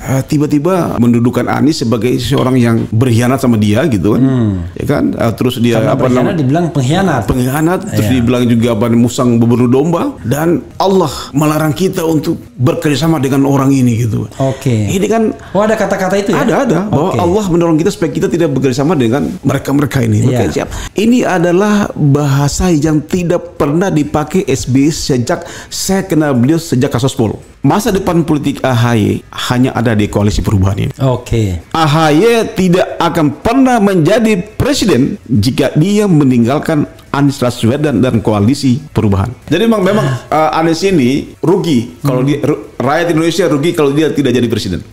tiba-tiba mendudukan Anies sebagai seorang yang berkhianat sama dia gitu kan, ya kan? Terus dia dibilang pengkhianat, terus dibilang juga musang berburu domba, dan Allah melarang kita untuk bekerjasama dengan orang ini gitu. Ini kan, ada kata-kata itu ya? Ada bahwa Allah mendorong kita supaya kita tidak bekerjasama dengan mereka ini. Siap. Ini adalah bahasa yang tidak pernah dipakai SBY sejak saya kenal beliau sejak kasus Pol. Masa depan politik AHY hanya ada di koalisi perubahan ini. AHY tidak akan pernah menjadi presiden jika dia meninggalkan Anies Baswedan dan koalisi perubahan. Jadi memang Anies ini rugi kalau dia, rakyat Indonesia rugi kalau dia tidak jadi presiden.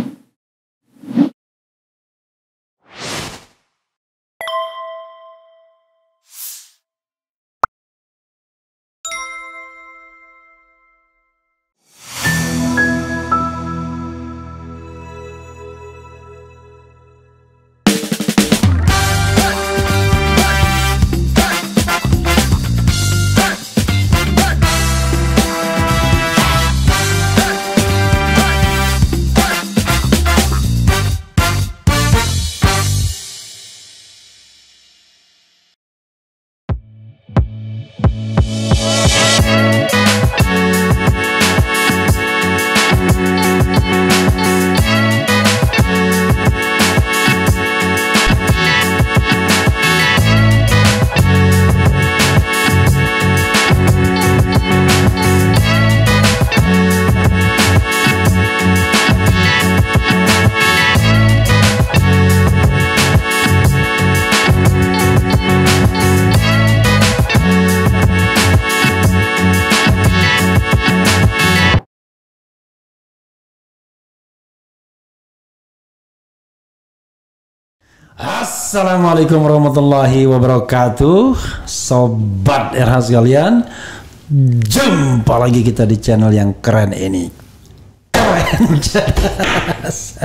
Assalamualaikum warahmatullahi wabarakatuh, sobat RH sekalian. Jumpa lagi kita di channel yang keren ini. Keren jelas.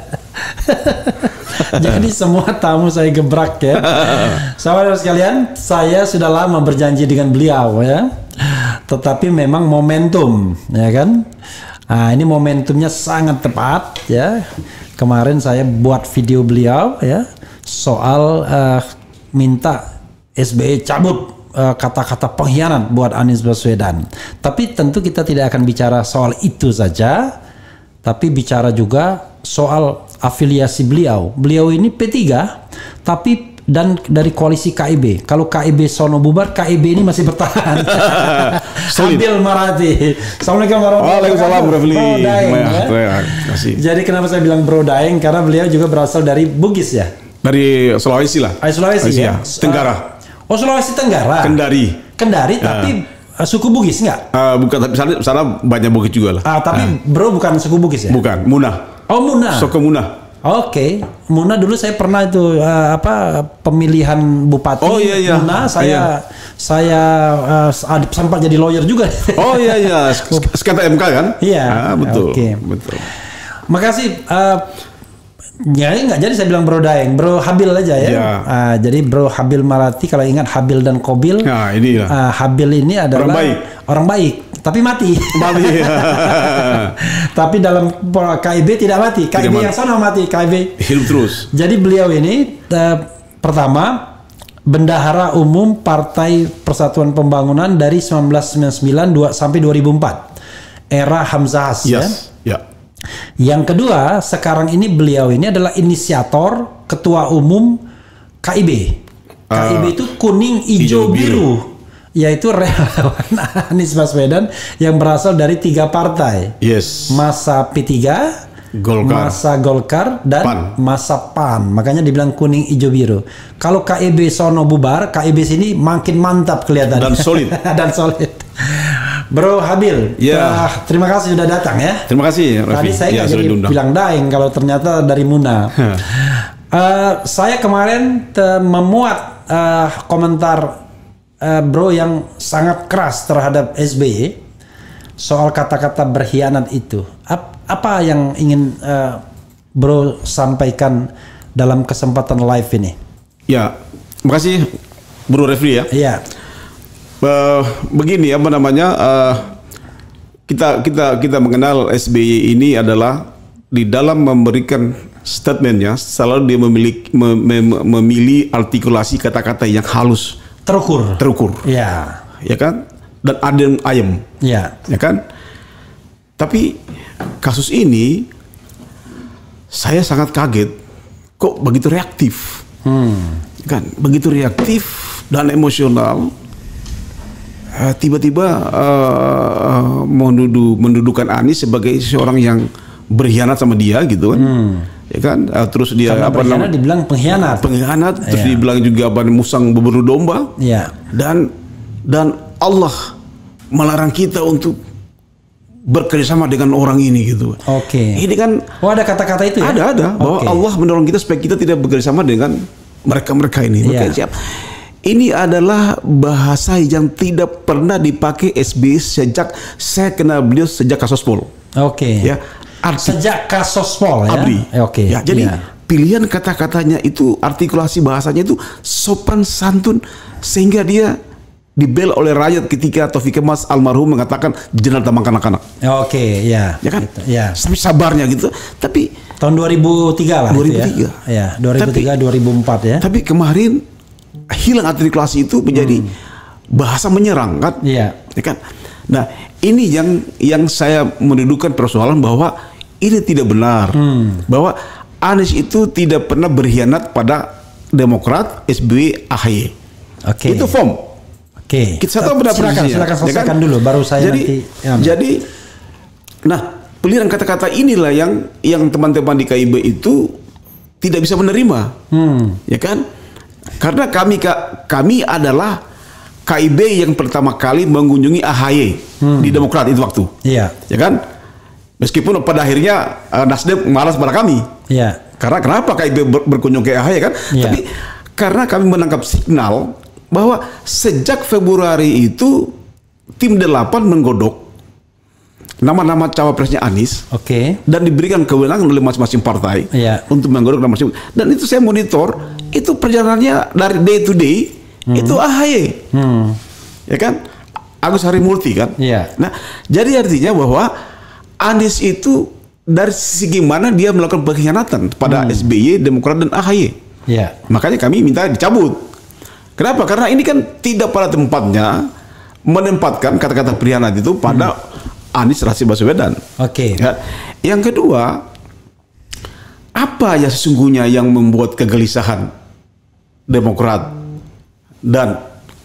Jadi semua tamu saya gebrak ya. Sahabat sekalian, saya sudah lama berjanji dengan beliau ya. Tetapi memang momentum ya kan. Nah, ini momentumnya sangat tepat ya. Kemarin saya buat video beliau ya, soal minta SBY cabut kata-kata pengkhianat buat Anies Baswedan. Tapi tentu kita tidak akan bicara soal itu saja, tapi bicara juga soal afiliasi beliau. Beliau ini P3, tapi dan dari koalisi KIB. Kalau KIB sono bubar, KIB ini masih bertahan. Habil Marati. Assalamualaikum warahmatullahi wabarakatuh. Bro Daeng, ya. Jadi kenapa saya bilang Bro Daeng? Karena beliau juga berasal dari Bugis ya. Dari Sulawesi lah. Sulawesi ya. Tenggara. Sulawesi Tenggara. Kendari, tapi suku Bugis nggak? Bukan, tapi sana banyak Bugis juga lah. Tapi Bro bukan suku Bugis ya? Bukan, Muna. Oh, Muna. Suku Muna. Muna dulu saya pernah itu pemilihan bupati. Muna saya sempat jadi lawyer juga. Sekata MK kan? Iya. Betul. Betul. Makasih. Ya nggak jadi saya bilang Bro Daeng, Bro Habil aja ya. Jadi Bro Habil Marati, kalau ingat Habil dan Kobil. Nah, ini Habil ini adalah orang baik, tapi mati. Tapi dalam KIB tidak mati. KIB yang sana mati, KIB hidup terus. Jadi beliau ini pertama bendahara umum Partai Persatuan Pembangunan dari 1999 sampai 2004. Era Hamzahas ya. Yang kedua, sekarang ini beliau ini adalah inisiator ketua umum KIB. KIB itu kuning, hijau, biru, yaitu relawan Anies Baswedan yang berasal dari 3 partai. Masa P3, masa Golkar, dan masa PAN. Makanya dibilang kuning, hijau, biru. Kalau KIB sono bubar, KIB sini makin mantap kelihatan. Dan solid. Dan solid. Bro Habil, terima kasih sudah datang ya. Terima kasih, Raffi. Tadi saya nggak jadi bilang Daeng kalau ternyata dari Muna. Saya kemarin memuat komentar Bro yang sangat keras terhadap SBY soal kata-kata berkhianat itu. Apa yang ingin Bro sampaikan dalam kesempatan live ini? Ya, makasih Bro Refri ya. Iya. Begini kita mengenal SBY ini adalah di dalam memberikan statementnya selalu dia memilih artikulasi kata-kata yang halus, terukur, ya kan, dan adem ayem, ya kan. Tapi kasus ini saya sangat kaget, kok begitu reaktif, kan, begitu reaktif dan emosional. Tiba-tiba mendudukan Anies sebagai seorang yang berkhianat sama dia gitu kan, ya kan. Terus dia dibilang pengkhianat, terus dibilang juga musang berburu domba, dan Allah melarang kita untuk bekerjasama dengan orang ini gitu. Ini kan, ada kata-kata itu ya? Ada bahwa Allah mendorong kita supaya kita tidak bekerjasama dengan mereka ini. Siap. Ini adalah bahasa yang tidak pernah dipakai SBY sejak saya kenal beliau sejak Kasospol. Ya, sejak Kasospol ya. Abri. Ya, jadi pilihan kata-katanya itu, artikulasi bahasanya itu sopan santun sehingga dia dibela oleh rakyat ketika Taufik Kemas almarhum mengatakan jenderal tambang kanak-kanak. Ya kan? Gitu, ya. Tapi sabarnya gitu. Tapi tahun 2003 lah 2003. Itu ya. 2003 2004 ya. Tapi kemarin hilang artikulasi itu menjadi bahasa menyerang kan? Ya kan? Nah, ini yang saya mendudukan persoalan bahwa ini tidak benar. Bahwa Anies itu tidak pernah berkhianat pada Demokrat, SBY, AHY. Itu form. Kita tahu benar silakan selesaikan dulu baru saya Jadi nah, pilihan kata-kata inilah yang teman-teman di KIB itu tidak bisa menerima. Ya kan? Karena kami adalah KIB yang pertama kali mengunjungi AHY di Demokrat itu waktu. Ya kan? Meskipun pada akhirnya Nasdem malas pada kami. Karena kenapa KIB berkunjung ke AHY kan? Tapi karena kami menangkap signal bahwa sejak Februari itu tim 8 menggodok nama-nama cawapresnya Anies, dan diberikan kewenangan oleh masing-masing partai untuk menggodok nama masing-masing. Dan itu saya monitor, itu perjalanannya dari day to day itu AHY, ya kan, Agus Harimurti kan. Nah, jadi artinya bahwa Anies itu dari segi mana dia melakukan pengkhianatan pada SBY, Demokrat dan AHY. Makanya kami minta dicabut. Kenapa? Karena ini kan tidak pada tempatnya menempatkan kata-kata pengkhianat itu pada Anies Rashid Baswedan. Ya. Yang kedua, apa ya sesungguhnya yang membuat kegelisahan Demokrat dan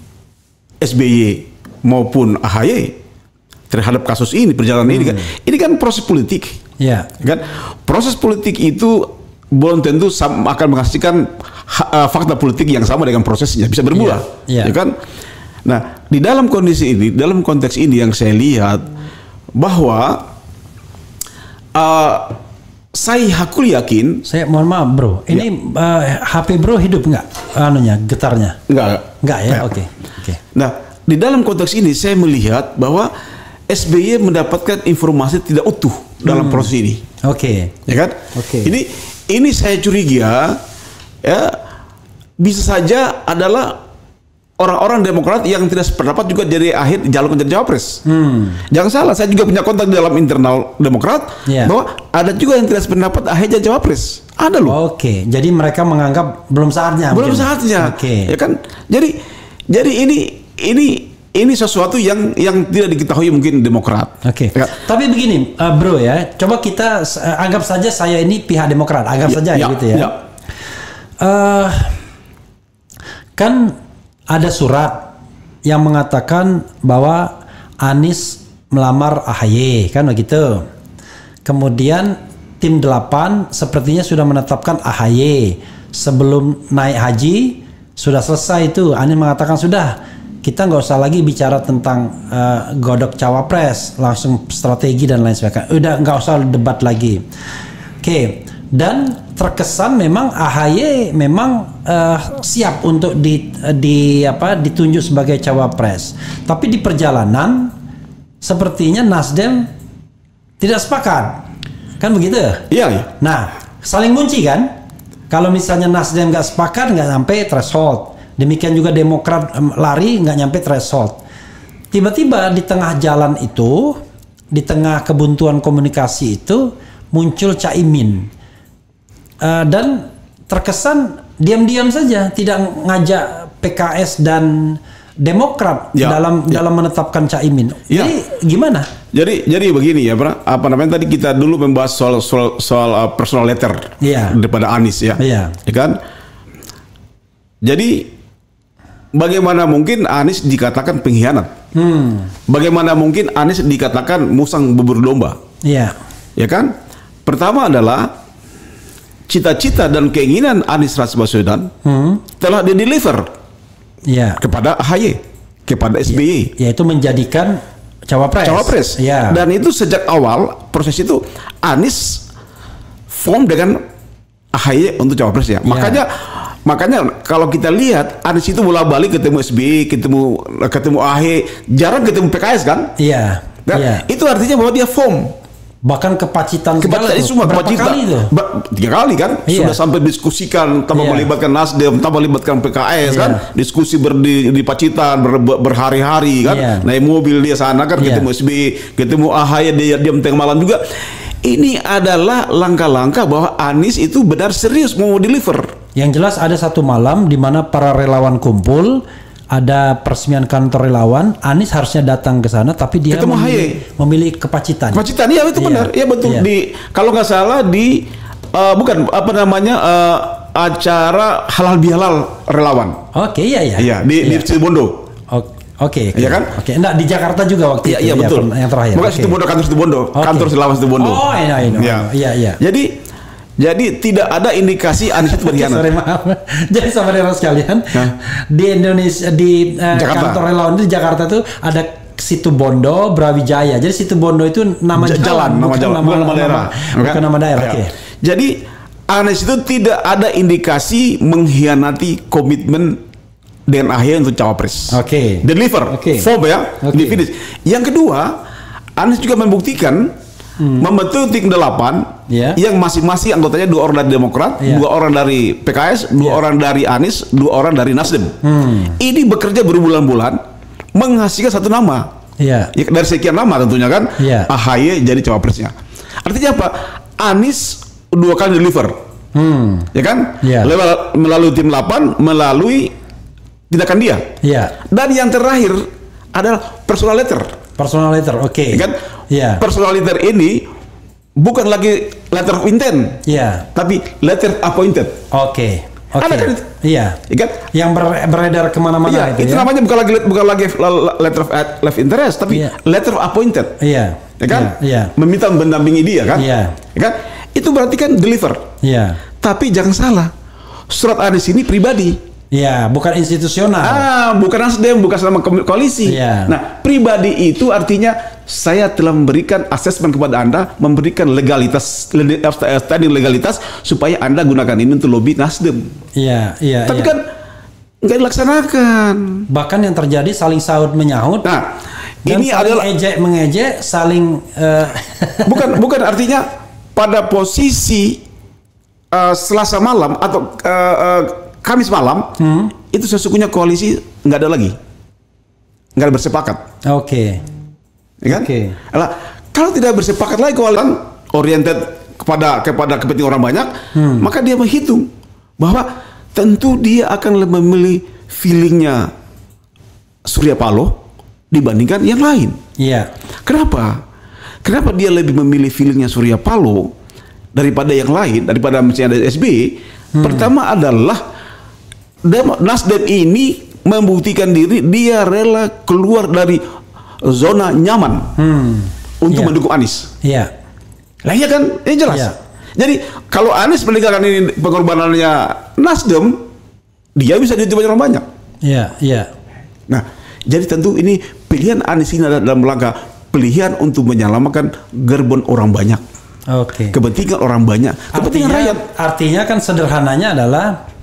SBY maupun AHY terhadap kasus ini, perjalanan ini kan? Ini kan proses politik. Kan? Proses politik itu belum tentu akan menghasilkan fakta politik yang sama dengan prosesnya, bisa berbuah. Ya kan? Nah, di dalam kondisi ini, dalam konteks ini yang saya lihat bahwa aku yakin. Saya mohon maaf bro, ini HP bro hidup nggak? Getarnya? Nggak ya? Oke. Nah, di dalam konteks ini saya melihat bahwa SBY mendapatkan informasi tidak utuh dalam proses ini. Ya kan? Ini saya curiga, ya, bisa saja adalah orang-orang Demokrat yang tidak sependapat juga jadi akhir calon jadi cawapres. Jangan salah, saya juga punya kontak di dalam internal Demokrat bahwa ada juga yang tidak sependapat akhir jadi cawapres. Ada loh. Jadi mereka menganggap belum saatnya. Ya kan. Jadi ini sesuatu yang tidak diketahui mungkin Demokrat. Ya. Tapi begini, bro ya, coba kita anggap saja saya ini pihak Demokrat, anggap saja gitu ya. Kan ada surat yang mengatakan bahwa Anies melamar AHY, kan begitu. Kemudian tim 8 sepertinya sudah menetapkan AHY. Sebelum naik haji sudah selesai itu, Anies mengatakan sudah, kita nggak usah lagi bicara tentang godok cawapres, langsung strategi dan lain sebagainya. Udah nggak usah debat lagi. Dan terkesan memang AHY memang siap untuk ditunjuk sebagai cawapres. Tapi di perjalanan sepertinya Nasdem tidak sepakat, kan begitu? Iya. Nah, saling kunci kan? Kalau misalnya Nasdem nggak sepakat, nggak sampai threshold. Demikian juga Demokrat lari, nggak nyampe threshold. Tiba-tiba di tengah jalan itu, di tengah kebuntuan komunikasi itu, muncul Caimin. Dan terkesan diam-diam saja, tidak ngajak PKS dan Demokrat dalam menetapkan Caimin. Jadi gimana? Jadi begini ya, apa namanya tadi kita dulu membahas soal personal letter daripada Anies ya kan? Jadi bagaimana mungkin Anies dikatakan pengkhianat? Bagaimana mungkin Anies dikatakan musang bubur domba? Ya kan? Pertama adalah cita-cita dan keinginan Anies Rashid Baswedan telah di-deliver kepada AHY, kepada SBY, yaitu menjadikan cawapres. Dan itu sejak awal proses itu Anies form dengan AHY untuk cawapres ya. Makanya kalau kita lihat Anies itu bolak-balik ketemu SBY, ketemu AHY, jarang ketemu PKS kan? Itu artinya bahwa dia form. Bahkan ke Pacitan semua berapa kali itu? 3 kali kan? Sudah sampai diskusikan tanpa melibatkan Nasdem, tanpa melibatkan PKS kan? Diskusi di Pacitan berhari-hari kan? Naik mobil dia sana kan, ketemu SBY, ketemu AHY, dia diam tengah malam juga. Ini adalah langkah-langkah bahwa Anies itu benar serius mau deliver. Yang jelas ada satu malam di mana para relawan kumpul, ada peresmian kantor relawan, Anies harusnya datang ke sana, tapi dia memilih ke Pacitan. Iya itu benar, ya betul. Kalau nggak salah bukan apa namanya acara halal bihalal relawan. Di Situbondo. Iya kan? Enggak di Jakarta juga waktu itu. Iya betul. Yang terakhir. Bukan Situbondo, kantor Situbondo, kantor relawan Situbondo. Iya. Jadi tidak ada indikasi Anies itu berkhianat. Jadi saudara sekalian, di Indonesia kantor relawan di Jakarta tuh ada Situbondo, Brawijaya. Jadi Situbondo itu nama jalan, bukan nama daerah. Jadi Anies itu tidak ada indikasi mengkhianati komitmen dengan AHY untuk cawapres. Deliver, form finish. Yang kedua, Anies juga membuktikan membentuk tim 8 yang masing-masing anggotanya 2 orang dari Demokrat, 2 orang dari PKS, 2 orang dari Anies, 2 orang dari Nasdem. Ini bekerja berbulan-bulan menghasilkan satu nama. Dari sekian nama tentunya kan, AHY jadi cawapresnya. Artinya apa? Anies 2 kali deliver. Ya kan? Melalui tim 8, melalui tindakan dia. Dan yang terakhir adalah personal letter. Kan? Personal letter ini bukan lagi letter of intent, tapi letter appointed. Ada kan itu? Kan? Yang beredar kemana-mana itu namanya bukan lagi letter of interest, tapi letter of appointed. Kan? Meminta mendampingi dia kan? Kan? Itu berarti kan deliver. Tapi jangan salah, surat Anies ini pribadi. Bukan institusional. Bukan Nasdem, bukan sama koalisi. Nah, pribadi itu artinya saya telah memberikan asesmen kepada Anda, memberikan legalitas, standing legalitas supaya Anda gunakan ini untuk lobby Nasdem. Tapi kan nggak dilaksanakan. Bahkan yang terjadi saling sahut menyahut. Nah, ini adalah mengejek, saling bukan artinya pada posisi Selasa malam atau Kamis malam itu sesungguhnya koalisi nggak ada lagi, nggak ada bersepakat. Ya kan? Kalau tidak bersepakat lagi koalisi oriented kepada kepentingan orang banyak, maka dia menghitung bahwa tentu dia akan memilih feelingnya Surya Paloh dibandingkan yang lain. Kenapa dia lebih memilih feelingnya Surya Paloh daripada yang lain, daripada misalnya ada SBY? Pertama adalah Nasdem ini membuktikan diri, dia rela keluar dari zona nyaman untuk mendukung Anies. Iya kan? Ini jelas. Jadi kalau Anies meninggalkan ini pengorbanannya Nasdem, dia bisa diterima orang banyak. Nah, jadi tentu ini pilihan Anies ini adalah dalam rangka pilihan untuk menyelamatkan gerbong orang banyak. Kepentingan orang banyak, kepentingan rakyat. Artinya kan sederhananya adalah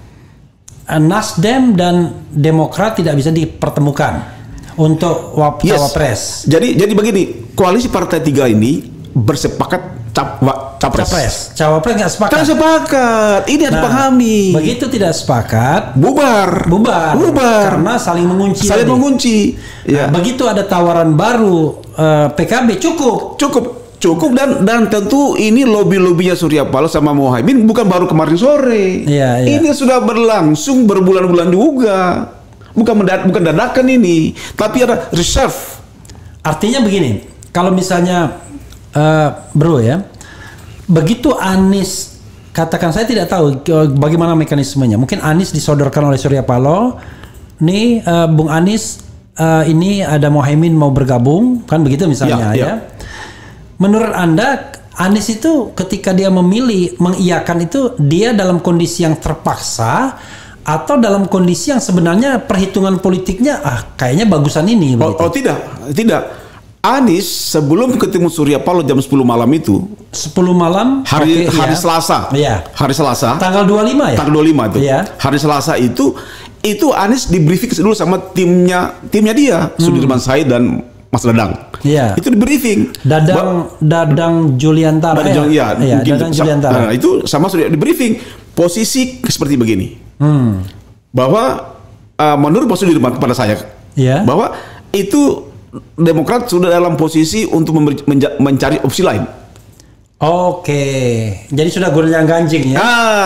Nasdem dan Demokrat tidak bisa dipertemukan untuk cawapres. Jadi begini, koalisi partai 3 ini bersepakat capres. Cawapres nggak sepakat. Tidak sepakat. Ini harus pahami. Begitu tidak sepakat, bubar. Karena saling mengunci. Begitu ada tawaran baru PKB cukup. Cukup dan tentu ini lobby-lobbynya Surya Paloh sama Muhaimin bukan baru kemarin sore. Iya, iya. Ini sudah berlangsung berbulan-bulan juga. Bukan dadakan ini, tapi ada reserve. Artinya begini, kalau misalnya bro ya, begitu Anies, katakan saya tidak tahu bagaimana mekanismenya. Mungkin Anies disodorkan oleh Surya Paloh, nih Bung Anies, ini ada Muhaimin mau bergabung, kan begitu misalnya ya. Menurut Anda, Anies itu ketika dia memilih mengiyakan itu, dia dalam kondisi yang terpaksa atau dalam kondisi yang sebenarnya perhitungan politiknya kayaknya bagusan ini? Oh tidak. Anies sebelum ketemu Surya Paloh jam 10 malam itu. 10 malam? Hari Selasa. Iya. Hari Selasa. Tanggal 25 ya? Tanggal 25 itu. Iya. Hari Selasa itu Anies di briefing dulu sama timnya dia, Sudirman Said dan Mas Dadang. Iya. Itu di briefing. Dadang Juliantara. Dadang Juliantara. Nah, itu sama sudah di briefing. Posisi seperti begini. Bahwa menurut Pak Sudirman kepada saya, bahwa itu Demokrat sudah dalam posisi untuk mencari opsi lain. Oke. Jadi sudah gonjang-ganjing ya.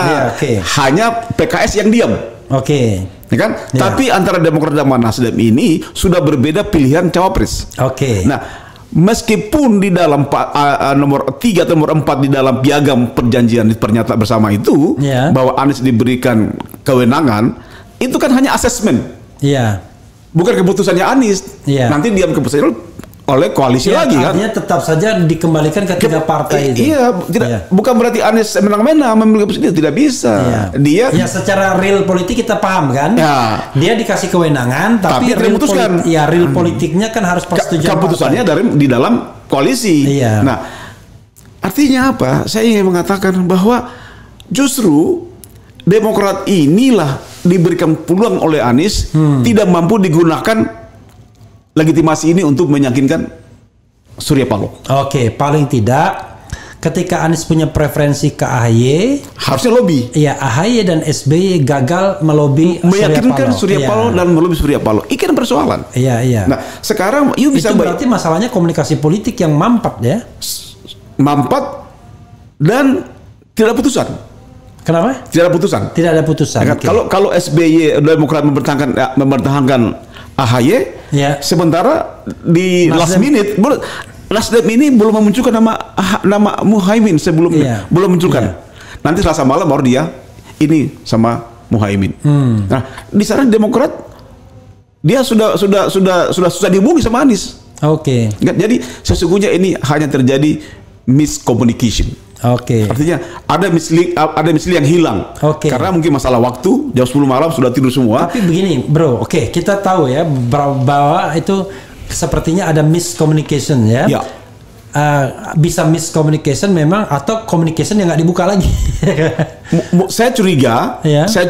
Hanya PKS yang diam. Oke. Ya kan? Tapi antara Demokrat dan Nasdem ini sudah berbeda pilihan cawapres. Oke. Nah, meskipun di dalam nomor 3 atau nomor 4 di dalam piagam perjanjian pernyataan bersama itu bahwa Anies diberikan kewenangan, itu kan hanya asesmen. Iya. Bukan keputusannya Anies. Nanti diam keputusannya oleh koalisi lagi kan. Artinya tetap saja dikembalikan ke tiga partai itu. Iya, bukan berarti Anies menang-menang memilih keputusan, tidak bisa. Dia secara real politik kita paham kan? Dia dikasih kewenangan tapi real memutuskan. Real politiknya kan harus persetujuan keputusannya di dalam koalisi. Nah, artinya apa? Saya ingin mengatakan bahwa justru Demokrat inilah diberikan peluang oleh Anies tidak mampu digunakan legitimasi ini untuk meyakinkan Surya Paloh. Oke, paling tidak ketika Anies punya preferensi ke AHY, harusnya lobby. Iya, AHY dan SBY gagal melobi meyakinkan Surya Paloh dan melobi Surya Paloh. Ini kan persoalan. Iya. Nah, sekarang bisa berarti masalahnya komunikasi politik yang mampat ya. Mampat dan tidak ada putusan. Kenapa? Tidak ada putusan. Tidak ada putusan. Ya, kalau SBY Demokrat mempertahankan AHY, sementara di last minute Nasdem ini belum memunculkan nama Muhaimin sebelumnya, belum munculkan. Nanti Selasa malam baru dia ini sama Muhaimin. Nah, di sana Demokrat dia sudah dihubungi sama Anies. Oke. Jadi sesungguhnya ini hanya terjadi miscommunication. Artinya ada misli yang hilang. Karena mungkin masalah waktu, jam 10 malam sudah tidur semua. Tapi begini, bro, kita tahu ya bahwa itu sepertinya ada miscommunication ya. Bisa miscommunication memang atau communication yang nggak dibuka lagi. Saya curiga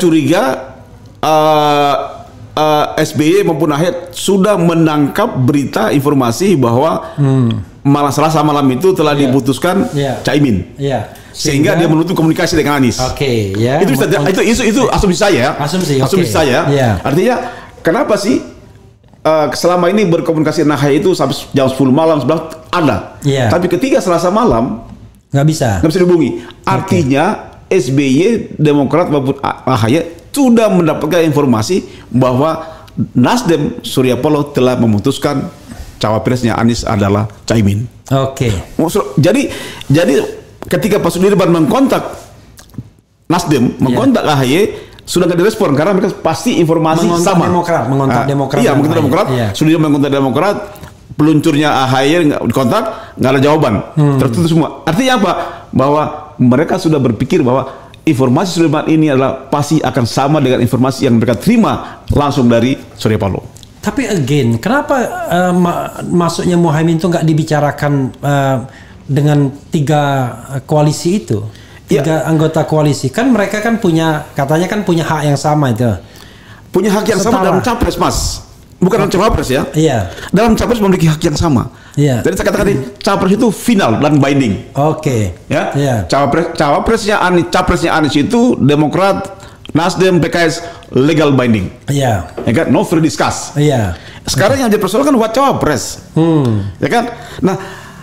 SBY maupun AHY sudah menangkap berita informasi bahwa malam Selasa malam itu telah diputuskan Caimin, sehingga dia menutup komunikasi dengan Anies. Itu asumsi saya. Asumsi saya. Artinya kenapa sih selama ini berkomunikasi dengan AHY itu sampai jam 10 malam sebelah ada, tapi ketika Selasa malam nggak bisa dihubungi. Artinya SBY, Demokrat maupun AHY sudah mendapatkan informasi bahwa Nasdem Surya Paloh telah memutuskan cawapresnya Anies adalah Caimin. Jadi ketika Pak Sudirman mengkontak Nasdem, mengkontak AHY, sudah nggak direspon karena mereka pasti informasi sama. Mengontak Demokrat. Iya, mengontak Demokrat. Sudirman mengontak Demokrat, peluncurnya AHY nggak dikontak, nggak ada jawaban, tertutup semua. Artinya apa? Bahwa mereka sudah berpikir bahwa informasi Sudirman ini adalah pasti akan sama dengan informasi yang mereka terima langsung dari Surya Paloh. Tapi again, kenapa masuknya Muhaimin itu nggak dibicarakan dengan tiga koalisi itu? Tiga anggota koalisi. Kan mereka kan katanya punya hak yang sama itu. Punya hak yang sama dalam capres, Mas. Bukan dalam cawapres ya. Dalam capres memiliki hak yang sama. Jadi saya katakan capres itu final dan binding. Capresnya Anies itu Demokrat, Nasdem, PKS legal binding. Ya kan, no free discuss. Sekarang yang dipersoalkan buat cawapres. Ya kan. Nah,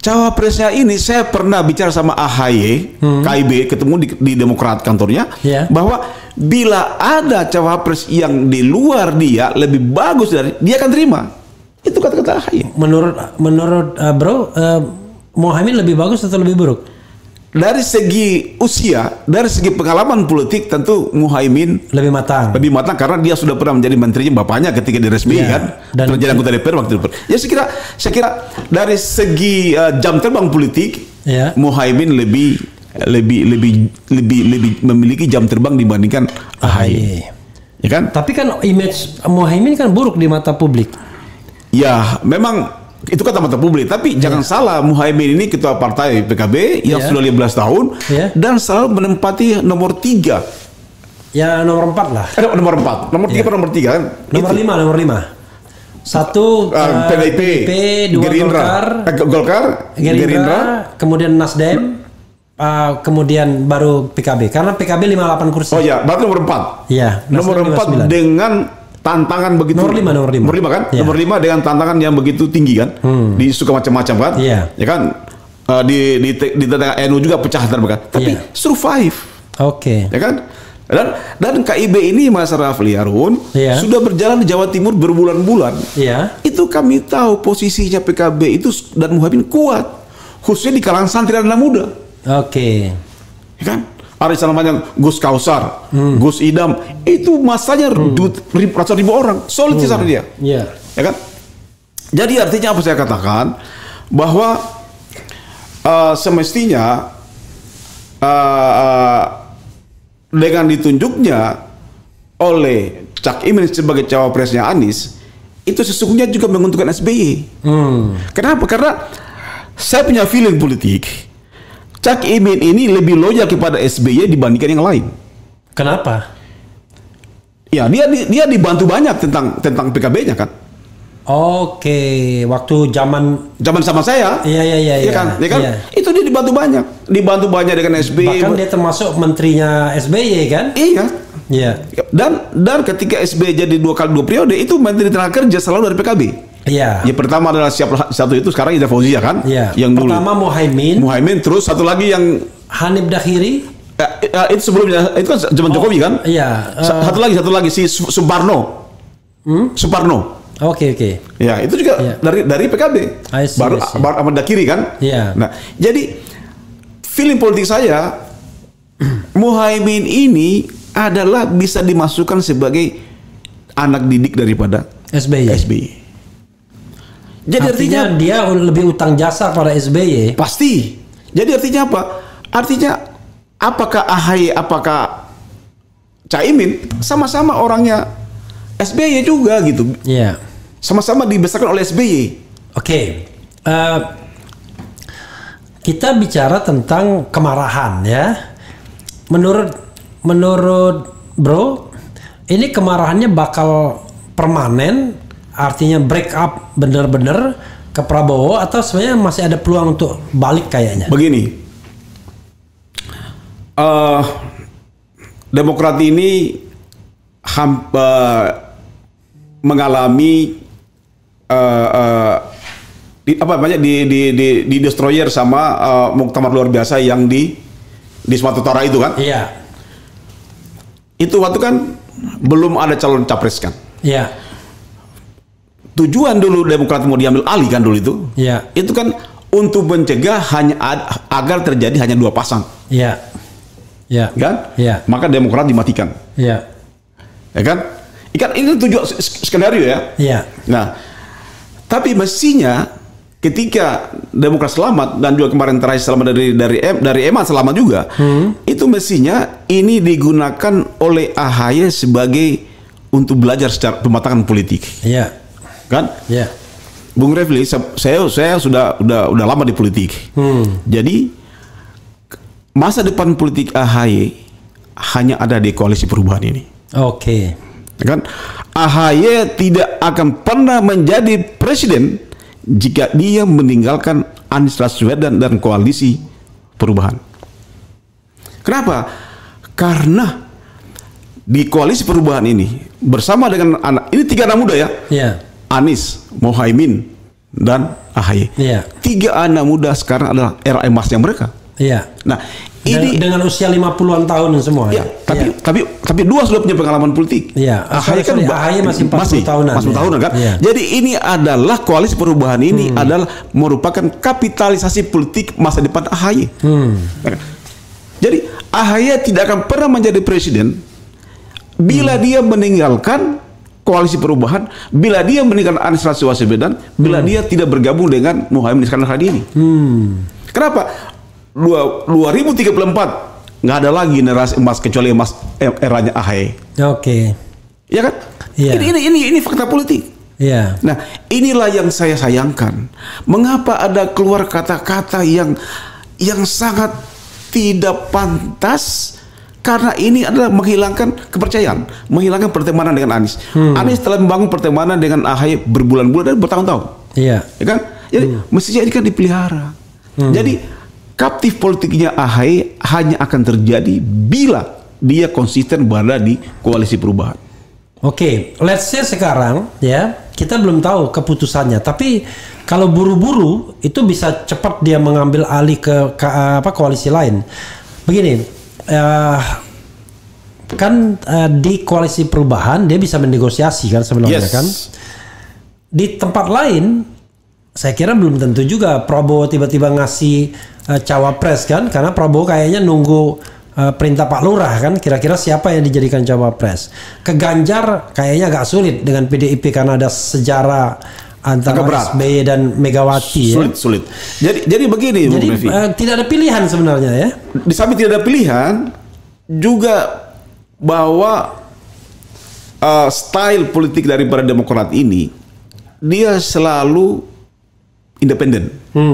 cawapresnya ini saya pernah bicara sama AHY, KIB, ketemu di Demokrat kantornya, bahwa bila ada cawapres yang di luar dia lebih bagus dari dia akan terima. Itu kata-kata AHY. Menurut Bro, Muhaimin lebih bagus atau lebih buruk? Dari segi usia, dari segi pengalaman politik, tentu Muhaimin lebih matang. Lebih matang karena dia sudah pernah menjadi menterinya bapaknya ketika di RSBI kan, dan jadi anggota DPR waktu itu. Ya saya kira dari segi jam terbang politik, Muhaimin lebih memiliki jam terbang dibandingkan AHY. Ya kan? Tapi kan image Muhaimin kan buruk di mata publik. Ya, memang itu kata mata publik, tapi jangan salah, Muhaimin ini ketua partai PKB yang sudah 15 tahun dan selalu menempati nomor 3. Ya nomor 4 lah. Nomor 4. Nomor 3 atau nomor 3 kan? Nomor 5. Satu PDIP, dua Golkar, Gerindra, kemudian Nasdem, kemudian baru PKB. Karena PKB 58 kursi. Oh ya, berarti nomor 4. Iya, nomor 4 dengan tantangan begitu. Nomor 5 kan? Nomor 5 dengan tantangan yang begitu tinggi kan? Disuka macam-macam kan? Ya kan? Di tengah NU juga pecah kan? Tapi survive. Oke. Ya kan? Dan KIB ini Mas Rafli Harun sudah berjalan di Jawa Timur berbulan-bulan. Itu kami tahu posisinya PKB itu dan Muhaimin kuat, khususnya di kalangan santri dan anak muda. Oke. Ya kan? Ada namanya Gus Kausar, Gus Idam, itu masanya ratusan ribu orang, solid sih sana dia. Ya kan? Jadi artinya apa saya katakan bahwa semestinya dengan ditunjuknya oleh Cak Imin sebagai cawapresnya Anies, itu sesungguhnya juga menguntungkan SBY. Kenapa? Karena saya punya feeling politik. Cak Imin ini lebih loyal kepada SBY dibandingkan yang lain. Kenapa? Ya, dia dibantu banyak tentang PKB-nya kan. Oke, waktu zaman sama saya. Iya kan? Itu dia dibantu banyak dengan SBY. Bahkan dia termasuk menterinya SBY kan? Iya. Dan ketika SBY jadi 2 periode, itu menteri tenaga kerja selalu dari PKB. Iya. Ya pertama adalah satu itu sekarang Ida Fauzia kan? Yang pertama dulu. Muhaimin, terus satu lagi yang Hanif Dakhiri. Itu sebelumnya, itu kan zaman Jokowi kan? Iya. Satu lagi si Suparno. Suparno. Oke. Ya, itu juga dari PKB. Baru Ahmad Dakhiri kan? Iya. Nah, jadi feeling politik saya Muhaimin ini adalah bisa dimasukkan sebagai anak didik daripada SBY. Jadi artinya dia lebih utang jasa pada SBY. Pasti. Jadi artinya apa? Artinya apakah AHY, apakah Caimin sama-sama orangnya SBY juga gitu. Iya. Sama-sama dibesarkan oleh SBY. Oke. Kita bicara tentang kemarahan ya. Menurut Bro, ini kemarahannya bakal permanen, artinya break up bener-bener ke Prabowo, atau sebenarnya masih ada peluang untuk balik kayaknya? Begini, Demokrat ini mengalami di destroyer sama muktamar luar biasa yang di Sumatera Utara itu kan? Iya. Itu waktu kan belum ada calon capres kan? Iya. Tujuan dulu Demokrat mau diambil alih kan dulu itu? Iya. Itu kan untuk mencegah agar terjadi hanya 2 pasang. Iya. Iya. Kan? Iya. Maka Demokrat dimatikan. Iya. Ya kan? Ini tujuan skenario ya. Iya. Nah, tapi mestinya ketika Demokrat selamat dan juga kemarin terakhir selamat dari Eman selamat juga, itu mestinya ini digunakan oleh AHY sebagai untuk belajar secara pematangan politik. Iya. Kan? Iya. Bung Refli, saya sudah lama di politik. Jadi masa depan politik AHY hanya ada di koalisi perubahan ini. Oke. Kan? AHY tidak akan pernah menjadi presiden jika dia meninggalkan Anies Baswedan dan koalisi perubahan. Kenapa? Karena di koalisi perubahan ini bersama dengan ini 3 anak muda ya. Iya. Anies, Muhaimin, dan AHY. Iya. 3 anak muda sekarang adalah era emasnya mereka. Iya. Nah, ini dengan usia 50-an tahun semua. ya, tapi 2 sudah punya pengalaman politik. Iya. AHY masih 40 tahunan. 40 tahunan kan. Iya. Jadi ini adalah koalisi perubahan ini adalah merupakan kapitalisasi politik masa depan AHY. Jadi AHY tidak akan pernah menjadi presiden bila dia meninggalkan koalisi perubahan, bila dia meninggalkan Anies Rashid Baswedan, bila dia tidak bergabung dengan Muhaimin Iskandar hadi ini. Kenapa? 2034 nggak ada lagi generasi emas kecuali emas eranya AHY. Oke. Ya kan? Iya. Ini fakta politik. Iya. Nah, inilah yang saya sayangkan. Mengapa ada keluar kata-kata yang sangat tidak pantas? Karena ini adalah menghilangkan kepercayaan, menghilangkan pertemanan dengan Anies. Anies telah membangun pertemanan dengan AHY berbulan-bulan dan bertahun-tahun. Iya. Ya kan? Jadi mestinya ini kan dipelihara. Jadi kaptif politiknya AHY hanya akan terjadi bila dia konsisten berada di koalisi perubahan. Oke, let's say sekarang ya kita belum tahu keputusannya, tapi kalau buru-buru itu bisa cepat dia mengambil alih ke koalisi lain. Begini, di koalisi perubahan dia bisa menegosiasi kan sebelumnya kan. Di tempat lain saya kira belum tentu juga Prabowo tiba-tiba ngasih cawapres kan, karena Prabowo kayaknya nunggu perintah Pak Lurah kan, kira-kira siapa yang dijadikan cawapres. Ke Ganjar kayaknya agak sulit dengan PDIP karena ada sejarah antara SBY dan Megawati. Sulit. Jadi begini, jadi tidak ada pilihan sebenarnya ya. Di samping tidak ada pilihan, juga bahwa style politik daripada Demokrat ini dia selalu independen.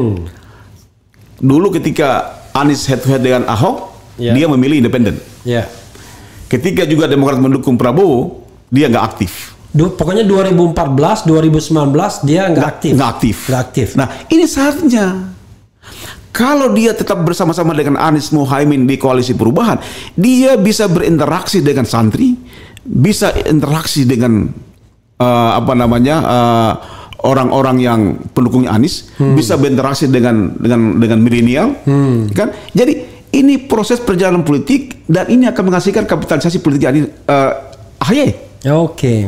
Dulu ketika Anies head to head dengan Ahok, dia memilih independen. Ketika juga Demokrat mendukung Prabowo, dia nggak aktif. Pokoknya 2014, 2019 dia nggak aktif. Nah, ini saatnya. Kalau dia tetap bersama-sama dengan Anies Muhaimin di koalisi perubahan, dia bisa berinteraksi dengan santri, bisa interaksi dengan orang-orang yang pendukungnya Anies, bisa berinteraksi dengan milenial, kan? Jadi ini proses perjalanan politik dan ini akan menghasilkan kapitalisasi politik AHY. Oke.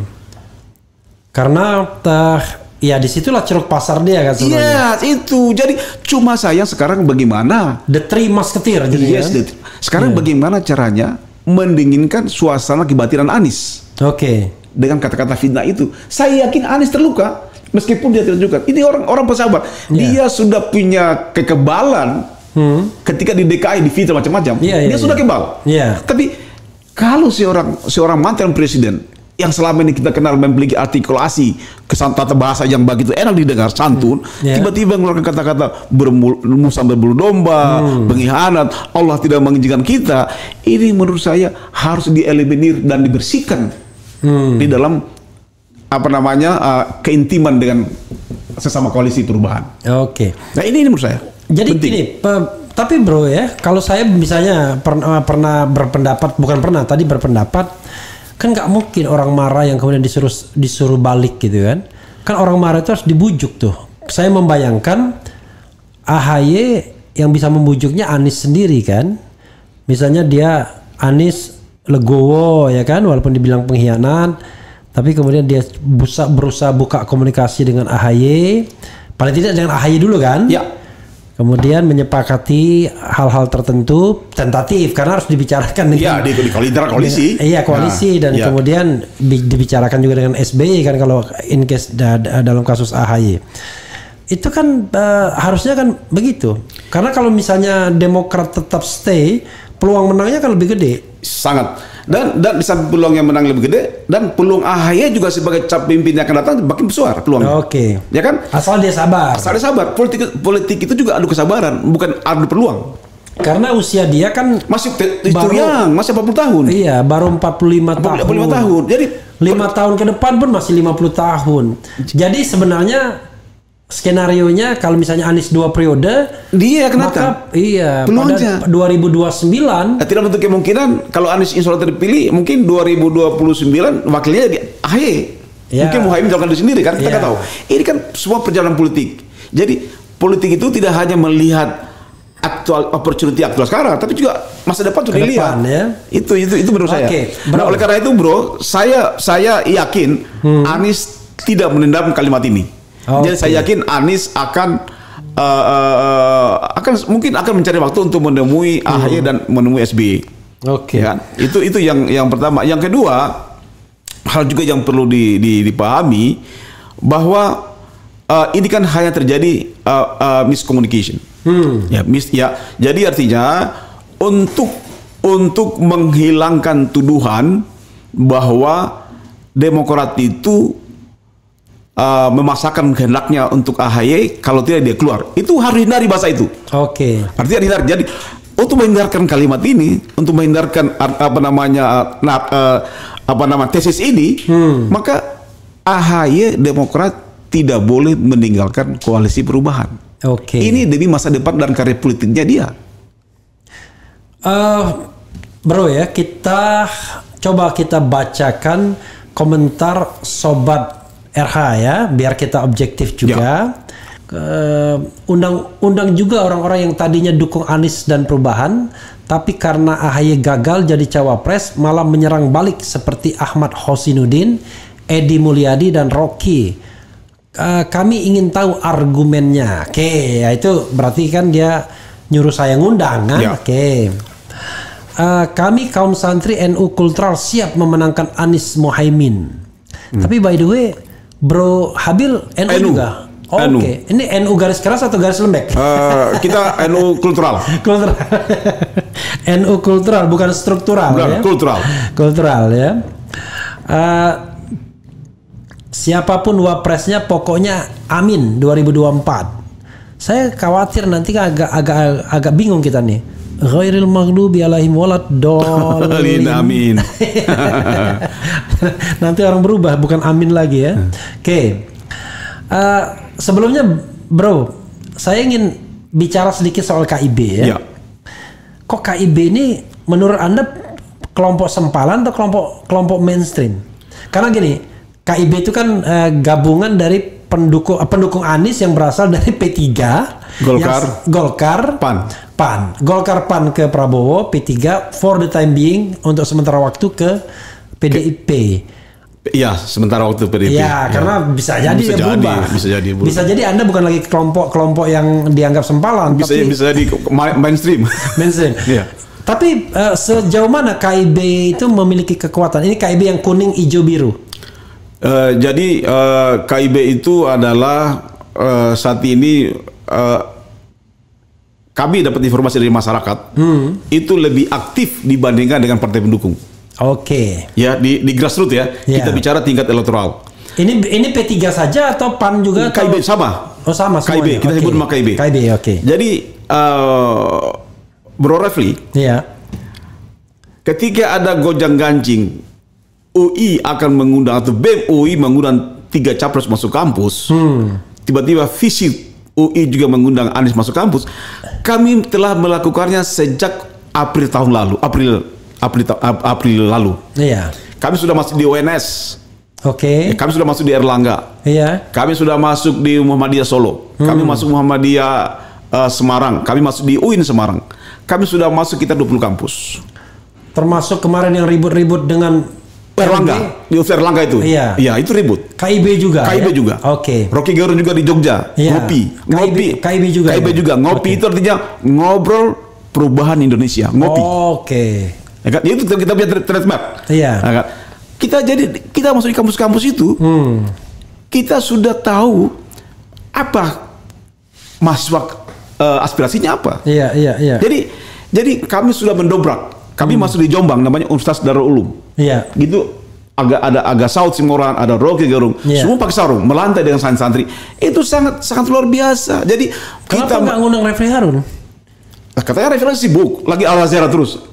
Karena ya disitulah ceruk pasar dia kan sebenarnya. Iya, itu. Jadi cuma sayang sekarang bagaimana The Three Musketeer jadi kan? Sekarang bagaimana caranya mendinginkan suasana kebatinan Anies. Oke. Dengan kata-kata fitnah itu. Saya yakin Anies terluka. Meskipun dia tidak juga, ini orang pesabar. Dia sudah punya kekebalan ketika di DKI di fitnah macam-macam. Dia sudah kebal. Tapi kalau seorang mantan presiden yang selama ini kita kenal memiliki artikulasi tata bahasa yang begitu enak didengar, santun, tiba-tiba mengeluarkan kata-kata sambil berbulu domba, pengkhianat, Allah tidak mengizinkan kita. Ini menurut saya harus dieliminir dan dibersihkan di dalam keintiman dengan sesama koalisi perubahan. Oke. Nah ini menurut saya. Jadi penting. Gini, tapi bro ya, kalau saya misalnya pernah berpendapat, tadi berpendapat, kan nggak mungkin orang marah yang kemudian disuruh balik gitu kan. Kan orang marah itu harus dibujuk tuh. Saya membayangkan AHY yang bisa membujuknya Anies sendiri kan. Misalnya dia Anies legowo ya kan, walaupun dibilang pengkhianat. Tapi kemudian dia berusaha buka komunikasi dengan AHY, paling tidak dengan AHY dulu kan? Ya. Kemudian menyepakati hal-hal tertentu, tentatif karena harus dibicarakan dengan di koalisi. Iya koalisi dan kemudian dibicarakan juga dengan SBY kan kalau in case dalam kasus AHY. Itu kan harusnya kan begitu. Karena kalau misalnya Demokrat tetap stay, peluang menangnya kan lebih gede. Sangat. Dan di samping peluang yang menang lebih gede dan peluang AHY juga sebagai pemimpin yang akan datang makin besar peluangnya. Oke. Ya kan? Asal dia sabar. Politik itu juga adu kesabaran, bukan adu peluang. Karena usia dia kan masih 40 tahun. Iya, baru 45 tahun. Jadi 5 tahun ke depan pun masih 50 tahun. Jadi sebenarnya skenarionya kalau misalnya Anies 2 periode, dia akan datang. Iya, pada 2029 tidak bentuk kemungkinan kalau Anies insya Allah terpilih, mungkin 2029 wakilnya jadi AHY. Mungkin Muhaimin jalan sendiri kan, kita nggak tahu. Ini kan semua perjalanan politik. Jadi politik itu tidak hanya melihat opportunity aktual sekarang, tapi juga masa depan sudah dilihat. Ya? Itu menurut saya. Nah, oleh karena itu, bro, saya yakin Anies tidak menendam kalimat ini. Jadi saya yakin Anies akan mungkin akan mencari waktu untuk menemui AHY dan menemui SBY. Ya, itu yang pertama. Yang kedua, hal juga yang perlu dipahami bahwa ini kan hanya terjadi miscommunication. Jadi artinya untuk menghilangkan tuduhan bahwa Demokrat itu memaksakan kehendaknya untuk AHY, kalau tidak dia keluar. Itu harus hindari bahasa itu. Artinya hindari. Jadi untuk menghindarkan kalimat ini, untuk menghindarkan tesis ini, maka AHY Demokrat tidak boleh meninggalkan koalisi perubahan. Ini demi masa depan dan karir politiknya dia. Bro ya, kita bacakan komentar Sobat RH ya, biar kita objektif juga. Undang juga orang-orang yang tadinya dukung Anies dan perubahan, tapi karena AHY gagal jadi cawapres, malah menyerang balik seperti Ahmad Hosinuddin, Edi Mulyadi dan Rocky. Kami ingin tahu argumennya. Ya itu berarti kan dia nyuruh saya ngundang kan. Kami kaum santri NU Kultural siap memenangkan Anies Mohaimin. Tapi by the way, Bro Habil NU juga. Ini NU garis keras atau garis lembek? Kita NU Kultural. NU Kultural bukan struktural. Bukan, ya? Kultural ya. Siapapun wapresnya pokoknya amin 2024. Saya khawatir nanti agak bingung kita nih. Ghairil maghdubi alaihim waladdallin. Amin. Nanti orang berubah bukan amin lagi ya. Sebelumnya bro, saya ingin bicara sedikit soal KIB ya. Kok KIB ini menurut Anda kelompok sempalan atau kelompok mainstream? Karena gini, KIB itu kan gabungan dari pendukung Anies yang berasal dari P3, Golkar, PAN. Golkar PAN ke Prabowo, P3 for the time being untuk sementara waktu ke PDIP. Iya, sementara waktu PDIP. Ya, karena bisa jadi berubah. Bisa jadi Anda bukan lagi kelompok yang dianggap sempalan, bisa jadi mainstream. Iya. Tapi sejauh mana KIB itu memiliki kekuatan? Ini KIB yang kuning, hijau, biru. Jadi KIB itu adalah saat ini kami dapat informasi dari masyarakat itu lebih aktif dibandingkan dengan partai pendukung. Ya di grassroots ya. Kita bicara tingkat elektoral. Ini P3 saja atau PAN juga? KIB sama. Sama KIB kita sebut nama KIB. Jadi Bro Refli, ketika ada gojang ganjing UI akan mengundang atau BEM UI mengundang 3 capres masuk kampus, tiba-tiba visi UI juga mengundang Anies masuk kampus. Kami telah melakukannya sejak April tahun lalu, April lalu. Kami sudah masuk di UNS. Kami sudah masuk di Erlangga. Kami sudah masuk di Muhammadiyah Solo. Kami masuk Muhammadiyah Semarang. Kami masuk di UIN Semarang. Kami sudah masuk kita 20 kampus. Termasuk kemarin yang ribut-ribut dengan Erlangga, di Erlangga itu. Iya, itu ribut. KIB juga. Rocky Gerung juga di Jogja. Ngopi. KIB juga. Ngopi itu artinya ngobrol perubahan Indonesia. Ngopi. Ya kan? Itu kita biar trademark. Ya kan? Kita masuk di kampus-kampus itu. Kita sudah tahu apa mahasiswa aspirasinya apa. Jadi kami sudah mendobrak. Kami masuk di Jombang, namanya Universitas Darul Ulum. Gitu agak Saud Simoran, ada Rocky Gerung, semua pakai sarung, melantai dengan santri. Itu sangat luar biasa. Jadi kenapa nggak ngundang Refli Harun? Katanya Refli sibuk, lagi Al-Azhar terus.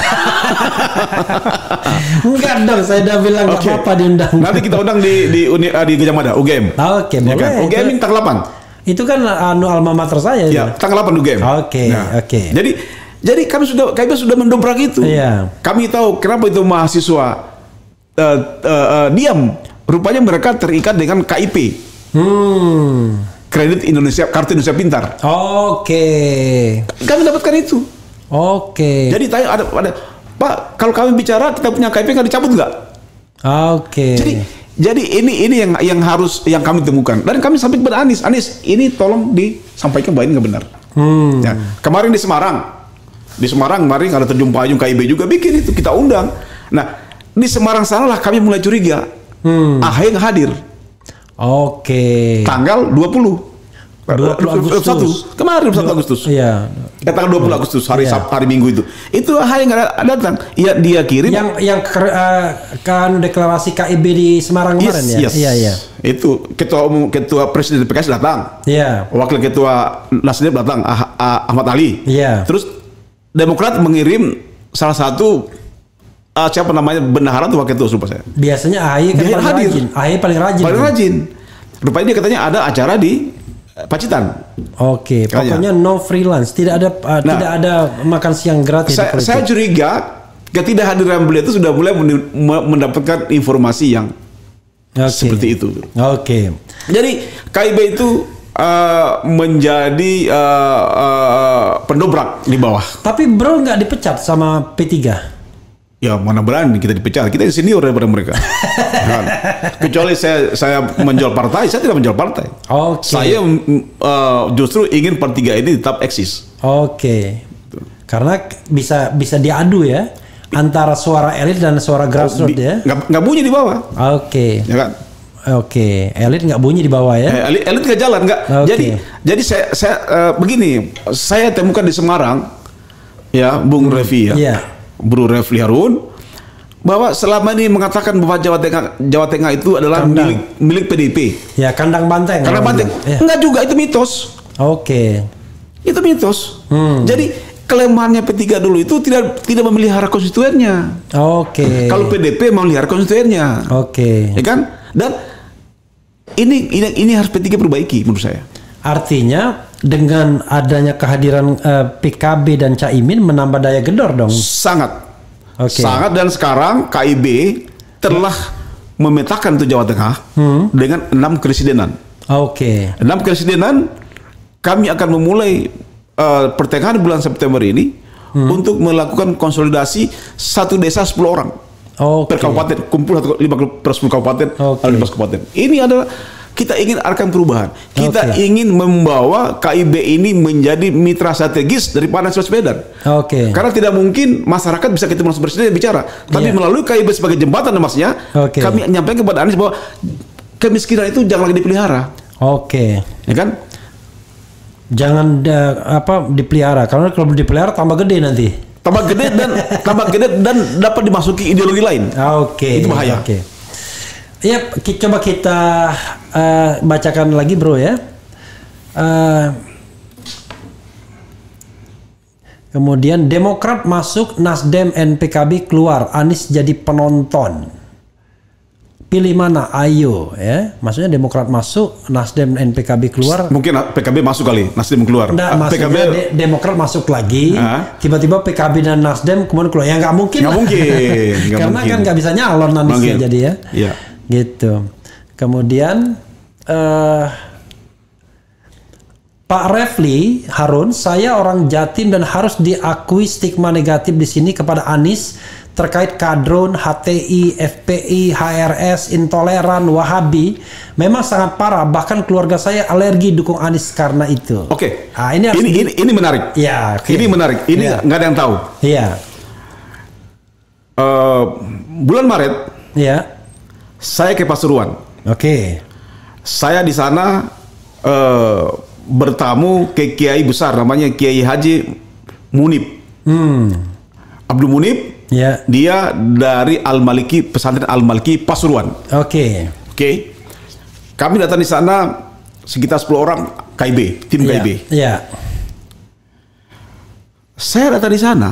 Enggak dong, saya udah bilang nggak apa-apa diundang. Nanti kita undang di Gajah Mada, UGM. Boleh. Kan? UGM ini tanggal 8. Itu kan alma mater saya. Tanggal 8 UGM. Jadi kami sudah mendobrak itu. Kami tahu kenapa itu mahasiswa diam. Rupanya mereka terikat dengan KIP. kredit Indonesia, kartu Indonesia Pintar. Oke. Kami dapatkan itu. Oke. Jadi tanya ada Pak, kalau kami bicara kita punya KIP nggak dicabut nggak? Oke. Jadi ini yang harus yang kami temukan dan kami sampaikan kepada Anies, ini tolong disampaikan bahwa ini nggak benar. Ya, kemarin di Semarang kemarin ada terjun payung KIB juga bikin itu, kita undang. Nah di Semarang sanalah kami mulai curiga. AHY nggak hadir. Oke. Tanggal 20 Agustus. Kemarin 21 Agustus. Iya. Tanggal 20 Agustus hari hari Minggu itu. Itu AHY nggak datang. Iya dia kirim. Kan deklarasi KIB di Semarang kemarin ya. Yes. Iya. Itu ketua presiden PKS datang. Iya. Wakil ketua Nasdem datang Ahmad Ali. Iya. Terus Demokrat mengirim salah satu siapa namanya bendahara atau wakil ketua lupa saya. Biasanya AHY kan paling rajin. AHY paling rajin. Paling rajin. Rupanya dia katanya ada acara di Pacitan. Oke, pokoknya no freelance, tidak ada makan siang gratis. Saya curiga ketidakhadiran beliau itu sudah mulai mendapatkan informasi yang seperti itu. Oke. Jadi KIB itu menjadi pendobrak di bawah. Tapi bro nggak dipecat sama P3? Ya mana berani kita dipecat, kita senior daripada mereka. Kan? Kecuali saya menjual partai, saya tidak menjual partai. Saya justru ingin P3 ini tetap eksis. Oke. Karena bisa diadu ya antara suara elit dan suara grassroots ya. Nggak bunyi di bawah. Oke. Ya kan? Oke, elit nggak bunyi di bawah ya? Elit nggak jalan nggak. Okay. Jadi saya begini, saya temukan di Semarang, ya Bung Revi ya. Yeah. Bro Refli Harun, bahwa selama ini mengatakan bahwa Jawa Tengah itu adalah milik PDIP. Ya, kandang banteng. Kandang banteng. Ya. Enggak juga, itu mitos. Oke. Itu mitos. Jadi kelemahannya P3 dulu itu tidak memelihara konstituennya. Oke. Kalau PDP memelihara konstituennya. Oke. Ya kan? Dan ini harus P3 perbaiki menurut saya. Artinya dengan adanya kehadiran PKB dan Caimin menambah daya gedor dong. Sangat. Okay. Sangat, dan sekarang KIB telah memetakan untuk Jawa Tengah dengan 6 keresidenan. Oke. 6 keresidenan kami akan memulai pertengahan bulan September ini untuk melakukan konsolidasi satu desa 10 orang. Per kabupaten, kumpul 5 per 10 kabupaten, 15 kabupaten. Ini adalah kita ingin arahkan perubahan. Kita ingin membawa KIB ini menjadi mitra strategis dari Pak Anies Baswedan. Karena tidak mungkin masyarakat bisa ketemu langsung presiden bicara, tapi melalui KIB sebagai jembatan maksudnya, kami menyampaikan kepada Anies bahwa kemiskinan itu jangan lagi dipelihara. Ya kan? Jangan dipelihara, karena kalau dipelihara tambah gede nanti. Tambah gede dan dapat dimasuki ideologi lain. Itu bahaya. Ya, coba kita bacakan lagi bro ya. Kemudian Demokrat masuk, Nasdem dan PKB keluar, Anies jadi penonton. Pilih mana? Ayo ya. Maksudnya Demokrat masuk, Nasdem dan PKB keluar. Mungkin PKB masuk kali, Nasdem keluar. Nah, maksudnya Demokrat masuk lagi, tiba-tiba PKB dan Nasdem kemudian keluar. Ya nggak mungkin. Nggak mungkin. Karena kan nggak bisa nyalon Aniesnya jadi ya. Iya. Gitu. Kemudian Pak Refli Harun, saya orang Jatim dan harus diakui stigma negatif di sini kepada Anies terkait kadrun, HTI, FPI, HRS, intoleran, Wahabi memang sangat parah. Bahkan keluarga saya alergi dukung Anies karena itu. Nah, ini menarik. Ya, ini menarik. Ini nggak ada yang tahu. Iya. Bulan Maret. Iya. Saya ke Pasuruan. Saya di sana bertamu ke Kiai besar namanya Kiai Haji Munib. Abdul Munib. Dia dari Al-Maliki, pesantren Al-Maliki Pasuruan. Kami datang di sana sekitar 10 orang KIB, tim KIB. Saya datang di sana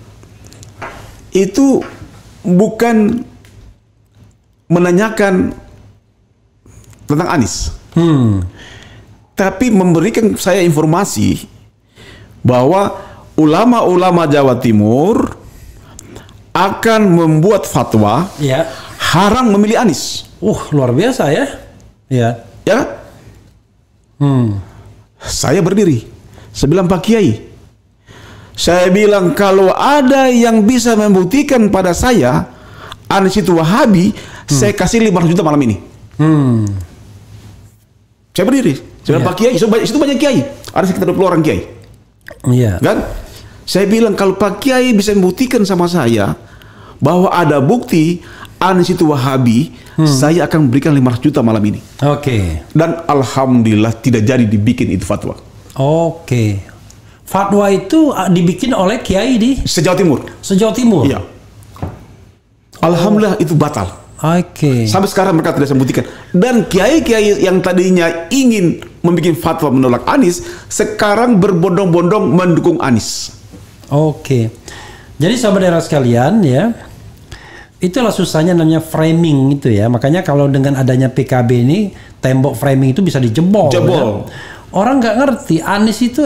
itu bukan menanyakan tentang Anies, tapi memberikan saya informasi bahwa ulama-ulama Jawa Timur akan membuat fatwa haram memilih Anies. Luar biasa ya. Ya. Saya berdiri. Saya bilang, Pak Kiai, saya bilang kalau ada yang bisa membuktikan pada saya Anies itu Wahabi, saya kasih 500 juta malam ini. Saya berdiri. Saya bilang, Pak Kiai, itu banyak Kiai. Ada sekitar 20 orang Kiai. Kan? Saya bilang kalau Pak Kiai bisa membuktikan sama saya bahwa ada bukti Anies itu Wahabi, saya akan berikan 500 juta malam ini. Dan alhamdulillah tidak jadi dibikin itu fatwa. Fatwa itu dibikin oleh Kiai di se-Jawa Timur. Se-Jawa Timur. Iya. Alhamdulillah itu batal. Sampai sekarang mereka tidak bisa membuktikan. Dan kiai-kiai yang tadinya ingin membuat fatwa menolak Anies, sekarang berbondong-bondong mendukung Anies. Jadi sahabat daerah sekalian ya, itulah susahnya namanya framing itu ya. Makanya kalau dengan adanya PKB ini, tembok framing itu bisa dijebol. Ya. Orang nggak ngerti Anies itu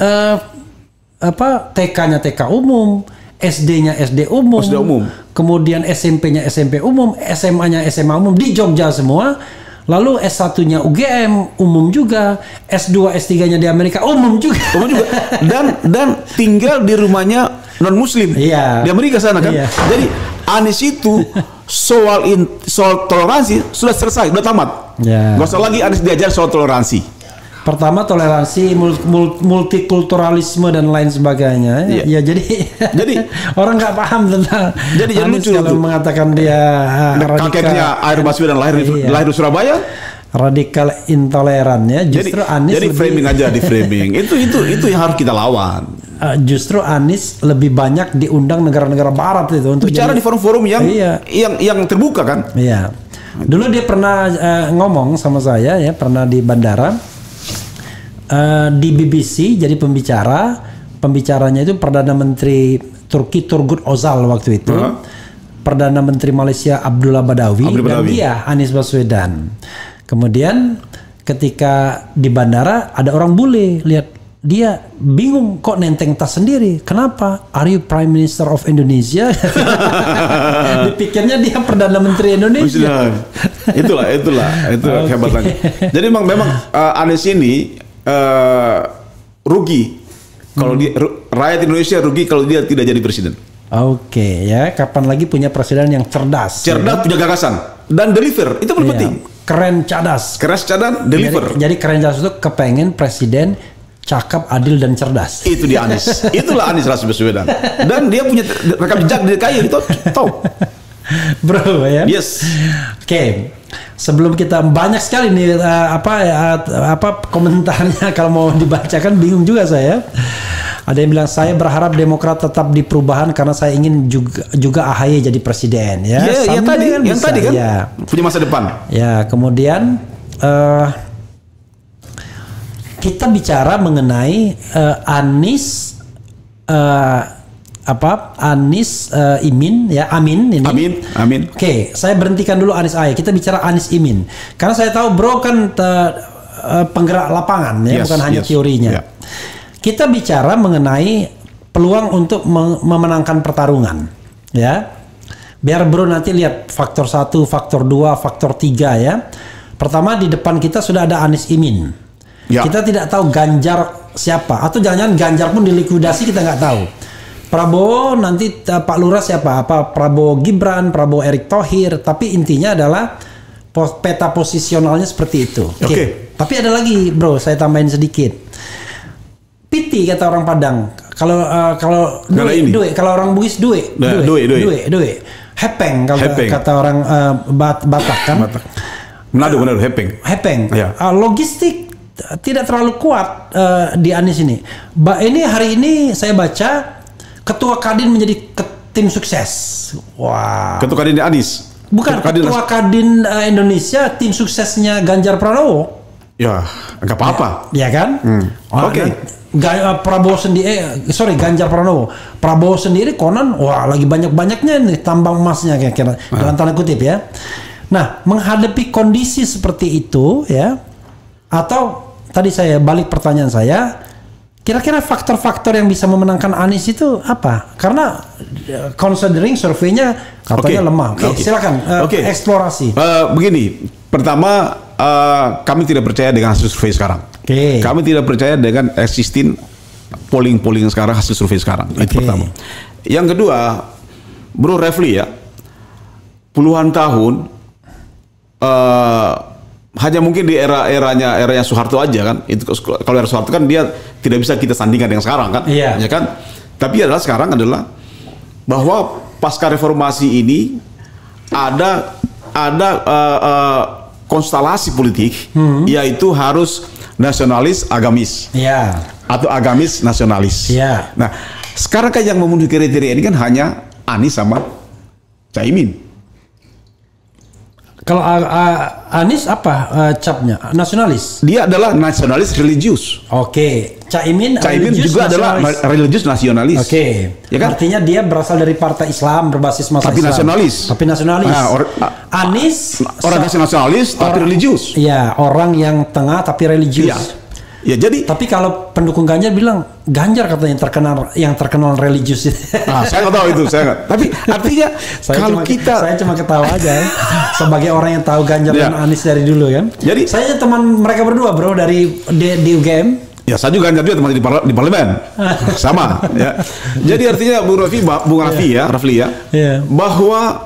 TK-nya TK umum, SD-nya SD umum, kemudian SMP-nya SMP umum, SMA-nya SMA umum di Jogja semua. Lalu S1-nya UGM umum juga, S2, S3-nya di Amerika umum juga. Dan tinggal di rumahnya non Muslim di Amerika sana kan. Jadi Anies itu soal toleransi sudah selesai, sudah tamat. Gak usah lagi Anies diajar soal toleransi. Pertama toleransi, multikulturalisme dan lain sebagainya. Jadi orang nggak paham tentang. Jadi Anies lucu kalau mengatakan dia kakeknya Air Baswedan lahir di Surabaya. Radikal intoleran ya. Justru Anies jadi framing aja di framing. itu yang harus kita lawan. Justru Anies lebih banyak diundang negara-negara Barat itu untuk bicara di forum-forum yang terbuka kan. Dulu dia pernah ngomong sama saya ya, pernah di bandara. Di BBC jadi pembicaranya itu Perdana Menteri Turki Turgut Özal waktu itu, Perdana Menteri Malaysia Abdullah Badawi, dan dia Anies Baswedan. Kemudian ketika di bandara ada orang bule, lihat dia bingung kok nenteng tas sendiri. Kenapa? Are you Prime Minister of Indonesia? Dipikirnya dia Perdana Menteri Indonesia. Itulah kehebatannya. Jadi memang Anies ini rugi kalau dia, rakyat Indonesia rugi kalau dia tidak jadi presiden. Kapan lagi punya presiden yang cerdas punya gagasan dan deliver, itu paling penting. Keren cadas, deliver. Jadi keren cadas itu kepengen presiden cakap, adil dan cerdas. Itu di Anies. Itulah Anies Baswedan. Dan dia punya rekam jejak di DKI itu top. Bro ya. Sebelum kita banyak sekali nih komentarnya, kalau mau dibacakan bingung juga saya. Ada yang bilang saya berharap Demokrat tetap di perubahan karena saya ingin juga AHY jadi presiden ya. Yang tadi kan punya masa depan. Kemudian kita bicara mengenai Anies Imin ya, Amin. Saya berhentikan dulu Anies AHY. Kita bicara Anies Imin. Karena saya tahu bro kan penggerak lapangan ya, bukan hanya teorinya. Kita bicara mengenai peluang untuk memenangkan pertarungan ya. Biar bro nanti lihat faktor 1, faktor 2, faktor 3 ya. Pertama di depan kita sudah ada Anies Imin. Kita tidak tahu Ganjar siapa, atau jangan-jangan Ganjar pun dilikuidasi, kita nggak tahu. Prabowo nanti Pak Lurah siapa? Apa Prabowo Gibran, Prabowo Erick Thohir? Tapi intinya adalah peta posisionalnya seperti itu. Tapi ada lagi, bro, saya tambahin sedikit. Piti kata orang Padang. Kalau duit, kalau orang Bugis duit. Hepeng kalau kata orang Batak kan. Manado hepeng. Logistik tidak terlalu kuat di Anies ini. Ini hari ini saya baca Ketua Kadin menjadi tim sukses. Ketua Kadin di Anies. Bukan, Ketua Kadin Indonesia, tim suksesnya Ganjar Pranowo. Ya, nggak apa-apa. Ya kan? Prabowo sendiri, Ganjar Pranowo. Prabowo sendiri konon, lagi banyak-banyaknya nih tambang emasnya kira-kira dalam tanda kutip ya. Nah, menghadapi kondisi seperti itu ya, atau tadi saya balik pertanyaan saya. Kira-kira faktor-faktor yang bisa memenangkan Anies itu apa? Karena considering surveinya katanya lemah. Silakan eksplorasi. Begini, pertama kami tidak percaya dengan hasil survei sekarang. Oke. Kami tidak percaya dengan existing polling sekarang, hasil survei sekarang. Itu pertama. Yang kedua, Bro Refli ya, puluhan tahun hanya mungkin di eranya Soeharto aja kan. Itu kalau era Soeharto kan dia tidak bisa kita sandingkan dengan sekarang kan. Iya. Ya kan? Tapi sekarang adalah bahwa pasca reformasi ini ada konstelasi politik, yaitu harus nasionalis agamis, atau agamis nasionalis. Nah, sekarang kan yang memenuhi kriteria ini kan hanya Anies sama Caimin. Kalau Anies apa capnya? Nasionalis? Dia adalah nasionalis religius. Oke. Caimin juga adalah religius nasionalis. Oke. Ya kan? Artinya dia berasal dari partai Islam, berbasis masa tapi Islam. Tapi nasionalis. Nah, Anies orang nasionalis tapi religius. Iya, orang yang tengah tapi religius. Iya. Ya, jadi tapi kalau pendukung Ganjar bilang Ganjar katanya yang terkenal religius. Saya nggak tahu itu, saya nggak. Tapi artinya saya cuma ketawa aja ya. Sebagai orang yang tahu Ganjar dan Anies dari dulu kan. Jadi saya teman mereka berdua bro dari di UGM. Ya, saya juga Ganjar juga teman di parlemen. Sama ya. Jadi artinya Bung Rafli ya, bahwa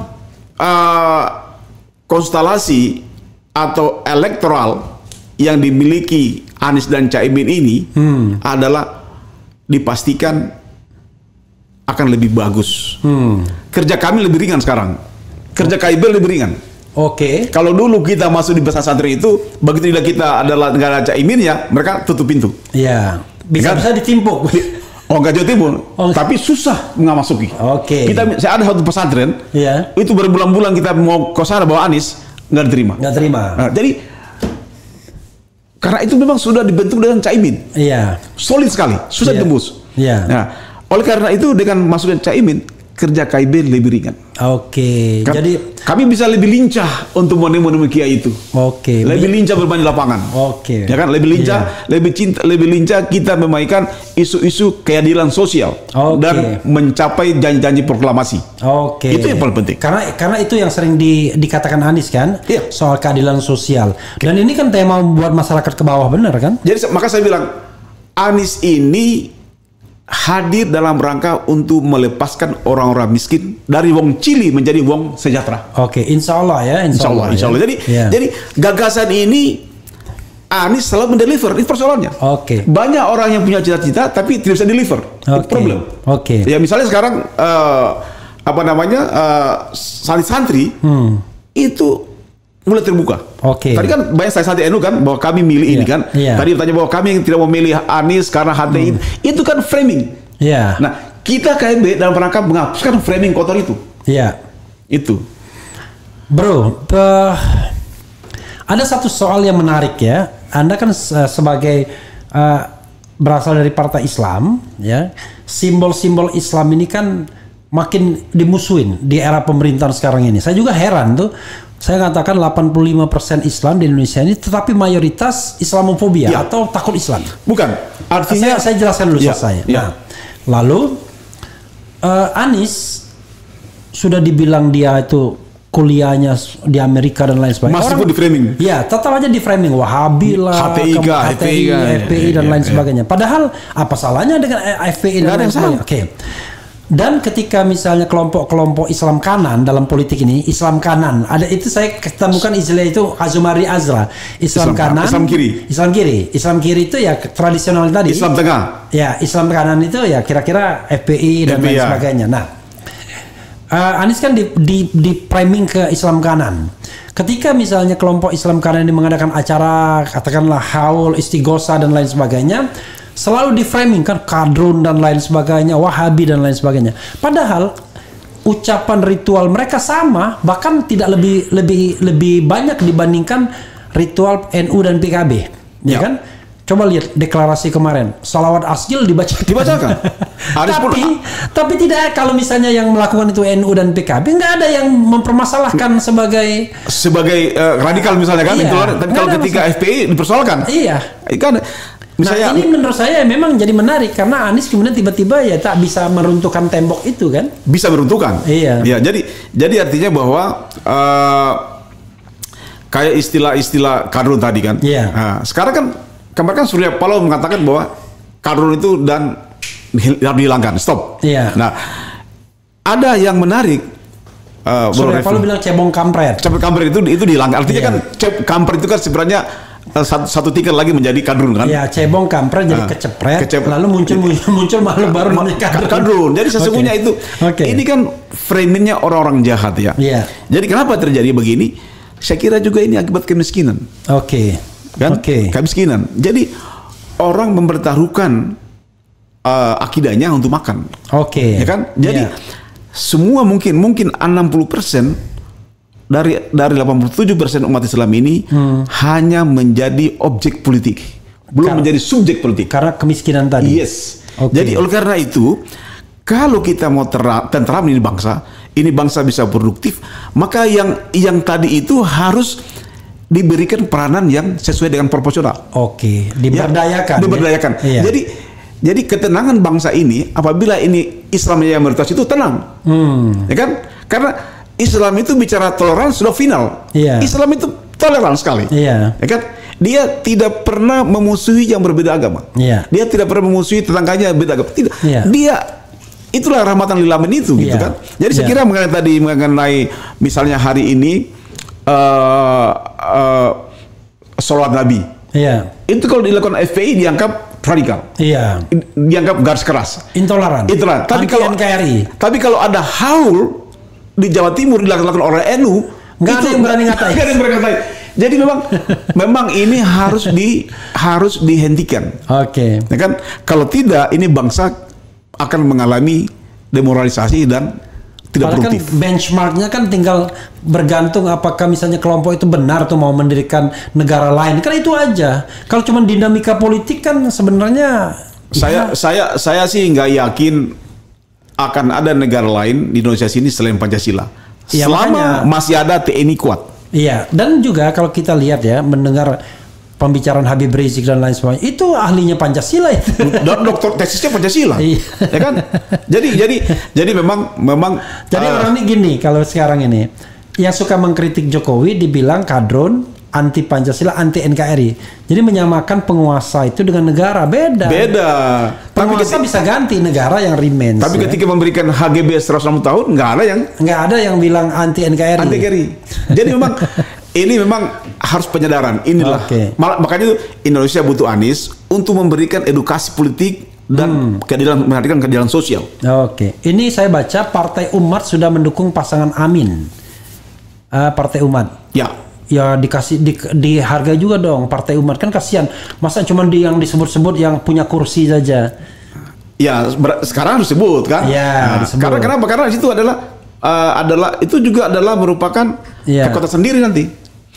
konstelasi atau elektoral yang dimiliki Anies dan Caimin ini adalah dipastikan akan lebih bagus. Kerja kami lebih ringan sekarang. Kerja KIB lebih ringan. Oke. Kalau dulu kita masuk di pesantren itu, begitu tidak kita adalah negara Caimin ya, mereka tutup pintu. Iya. Bisa ditimpuk. Oh, enggak Jawa Timur, tapi susah nggak masuki. Oke. Saya ada satu pesantren, itu berbulan-bulan kita mau ke sana bawa Anies, nggak diterima. Nggak terima. Nah, jadi karena itu memang sudah dibentuk dengan Caimin. Iya. Solid sekali, susah tembus. Iya. Nah, oleh karena itu dengan masuknya Caimin, kerja KIB lebih ringan. Oke. Jadi kami bisa lebih lincah untuk menemui kiai itu. Oke. Lebih lincah bermain di lapangan. Oke. Ya kan, lebih lincah, lebih lincah kita memainkan isu-isu keadilan sosial dan mencapai janji-janji proklamasi. Oke. Itu yang paling penting. Karena itu yang sering dikatakan Anies kan, soal keadilan sosial. Dan ini kan tema buat masyarakat ke bawah benar kan? Jadi maka saya bilang Anies ini hadir dalam rangka untuk melepaskan orang-orang miskin dari wong cili menjadi wong sejahtera. Oke, insya Allah ya, insya Allah. Jadi gagasan ini Anies selalu mendeliver, itu persoalannya. Oke. Banyak orang yang punya cita-cita tapi tidak bisa deliver. Itu problem. Oke. Ya misalnya sekarang santri itu mulai terbuka. Oke. Tadi kan banyak santri NU kan bahwa kami milih ini kan. Tadi bertanya bahwa kami yang tidak mau memilih Anies karena HTI. Itu kan framing. Nah, kita KIB dalam rangka menghapuskan framing kotor itu. Itu. Bro, ada satu soal yang menarik ya. Anda kan sebagai berasal dari partai Islam, ya. Simbol-simbol Islam ini kan makin dimusuhin di era pemerintahan sekarang ini. Saya juga heran tuh. Saya katakan 85% Islam di Indonesia ini tetapi mayoritas Islamofobia atau takut Islam. Bukan. Artinya saya jelaskan dulu saya. Nah, lalu Anies sudah dibilang dia itu kuliahnya di Amerika dan lain sebagainya. Masih pun di framing. Ya, tetap aja di framing Wahabi lah, FPI dan lain sebagainya. Padahal apa salahnya dengan FPI dan lain sebagainya? Oke. Dan ketika misalnya kelompok-kelompok Islam kanan dalam politik ini, Islam kanan, ada itu saya ketemukan istilah itu Azumari Azra, Islam kanan, Islam kiri itu ya tradisional tadi. Islam tengah. Ya, Islam kanan itu ya kira-kira FPI dan lain sebagainya. Nah, Anies kan di framing ke Islam kanan. Ketika misalnya kelompok Islam kanan ini mengadakan acara katakanlah haul, istighosa dan lain sebagainya, selalu di framing kan kadrun dan lain sebagainya, Wahabi dan lain sebagainya. Padahal ucapan ritual mereka sama, bahkan tidak lebih banyak dibandingkan ritual NU dan PKB, ya kan? Coba lihat deklarasi kemarin, salawat asjil dibacakan. tapi tidak, kalau misalnya yang melakukan itu NU dan PKB, nggak ada yang mempermasalahkan sebagai radikal misalnya kan, tapi kalau ketika FPI dipersoalkan. Iya. Kan. Misalnya, ini menurut saya memang jadi menarik karena Anies kemudian tiba-tiba ya tak bisa meruntuhkan tembok itu kan? Bisa meruntuhkan. Iya. Ya, jadi artinya bahwa kayak istilah-istilah kadrun tadi kan. Iya. Nah, sekarang kan kemarin kan Surya Paloh mengatakan bahwa kadrun itu dan harus dihilangkan, stop. Iya. Nah, ada yang menarik. Surya Paloh bilang cebong kampret. Cebong kampret itu dihilangkan. Artinya kan kampret itu kan sebenarnya satu tingkat lagi menjadi kadrun kan? Ya, cebong kampret jadi kecepret, lalu muncul makhluk baru namanya kadrun. Jadi sesungguhnya itu, ini kan framingnya orang-orang jahat ya. Iya. Jadi kenapa terjadi begini? Saya kira juga ini akibat kemiskinan. Kan? Kemiskinan. Jadi orang mempertaruhkan akidahnya untuk makan. Ya kan? Jadi semua mungkin 60% dari 87% umat Islam ini hanya menjadi objek politik, belum menjadi subjek politik karena kemiskinan tadi. Yes. Jadi oleh karena itu, kalau kita mau tentram ini bangsa bisa produktif, maka yang tadi itu harus diberikan peranan yang sesuai dengan proporsional. Diberdayakan. Diberdayakan. Ya? Jadi ketenangan bangsa ini apabila ini Islam yang mayoritas itu tenang, ya kan? Karena Islam itu bicara toleransi sudah final. Islam itu toleran sekali, ya kan? Dia tidak pernah memusuhi yang berbeda agama. Dia tidak pernah memusuhi tetangganya berbeda agama. Tidak. Dia itulah rahmatan lil alamin itu, gitu kan? Jadi saya kira mengenai misalnya hari ini sholat Nabi. Itu kalau dilakukan FPI dianggap radikal. Dianggap garis keras. Intoleran. Tapi kalau ada haul di Jawa Timur dilakukan oleh NU, nggak ada yang berani ngatain. Jadi memang ini harus dihentikan. Ya kan? Kalau tidak, ini bangsa akan mengalami demoralisasi dan tidak produktif. Kan benchmarknya kan tinggal bergantung apakah misalnya kelompok itu benar tuh mau mendirikan negara lain. Kan itu aja. Kalau cuma dinamika politik kan sebenarnya saya sih nggak yakin akan ada negara lain di Indonesia sini selain Pancasila. Selama masih ada TNI kuat. Iya, dan juga kalau kita lihat ya, mendengar pembicaraan Habib Rizik dan lain sebagainya, itu ahlinya Pancasila itu. Dokter tesisnya Pancasila. Ya kan? Jadi memang jadi orang ini gini, kalau sekarang ini yang suka mengkritik Jokowi dibilang kadrun, anti Pancasila, anti NKRI. Jadi menyamakan penguasa itu dengan negara, beda. Penguasa bisa ganti, negara yang remains. Tapi ketika memberikan HGB 160 tahun, nggak ada yang bilang anti NKRI. Jadi memang ini memang harus penyadaran. Inilah makanya Indonesia butuh Anies untuk memberikan edukasi politik dan menghadirkan keadilan sosial. Ini saya baca Partai Umat sudah mendukung pasangan Amin. Partai Umat. Ya dikasih dihargai juga dong Partai Umat, kan kasihan masa cuma yang disebut-sebut yang punya kursi saja. Sekarang disebut kan. Disebut. Karena itu adalah itu juga adalah merupakan kekuatan sendiri nanti.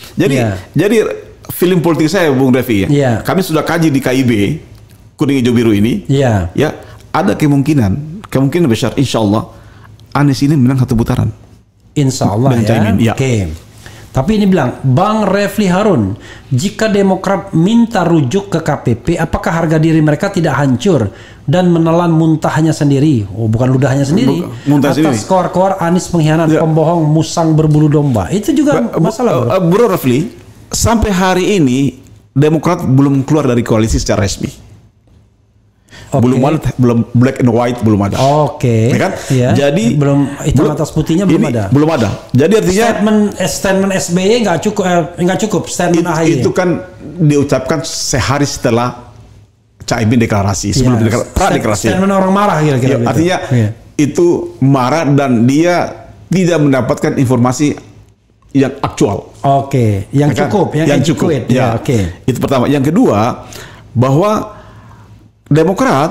Jadi film politik saya, Bung Revi kami sudah kaji di KIB kuning hijau biru ini. Ada kemungkinan besar insya Allah Anies ini menang satu putaran. Insya Allah ya. Tapi ini bilang, Bang Refli Harun, jika Demokrat minta rujuk ke KPP, apakah harga diri mereka tidak hancur dan menelan muntahnya sendiri? Bukan ludahnya sendiri. Atas skor-skor Anies pengkhianat, pembohong, musang berbulu domba. Itu juga masalah. Bro Refli, sampai hari ini Demokrat belum keluar dari koalisi secara resmi. Belum black and white belum ada. Ya kan? Jadi belum hitam atas putihnya belum ada. Belum ada. Jadi artinya statement SBY nggak cukup. Statement AHY itu kan diucapkan sehari setelah Caimin deklarasi, sebelum deklarasi. Statement orang marah kira-kira. Artinya itu marah dan dia tidak mendapatkan informasi yang aktual. Yang cukup, yang cukup. Itu pertama. Yang kedua, bahwa Demokrat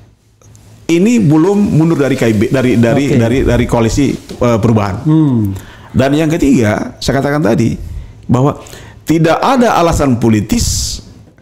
ini belum mundur dari KIB, dari koalisi perubahan. Dan yang ketiga, saya katakan tadi bahwa tidak ada alasan politis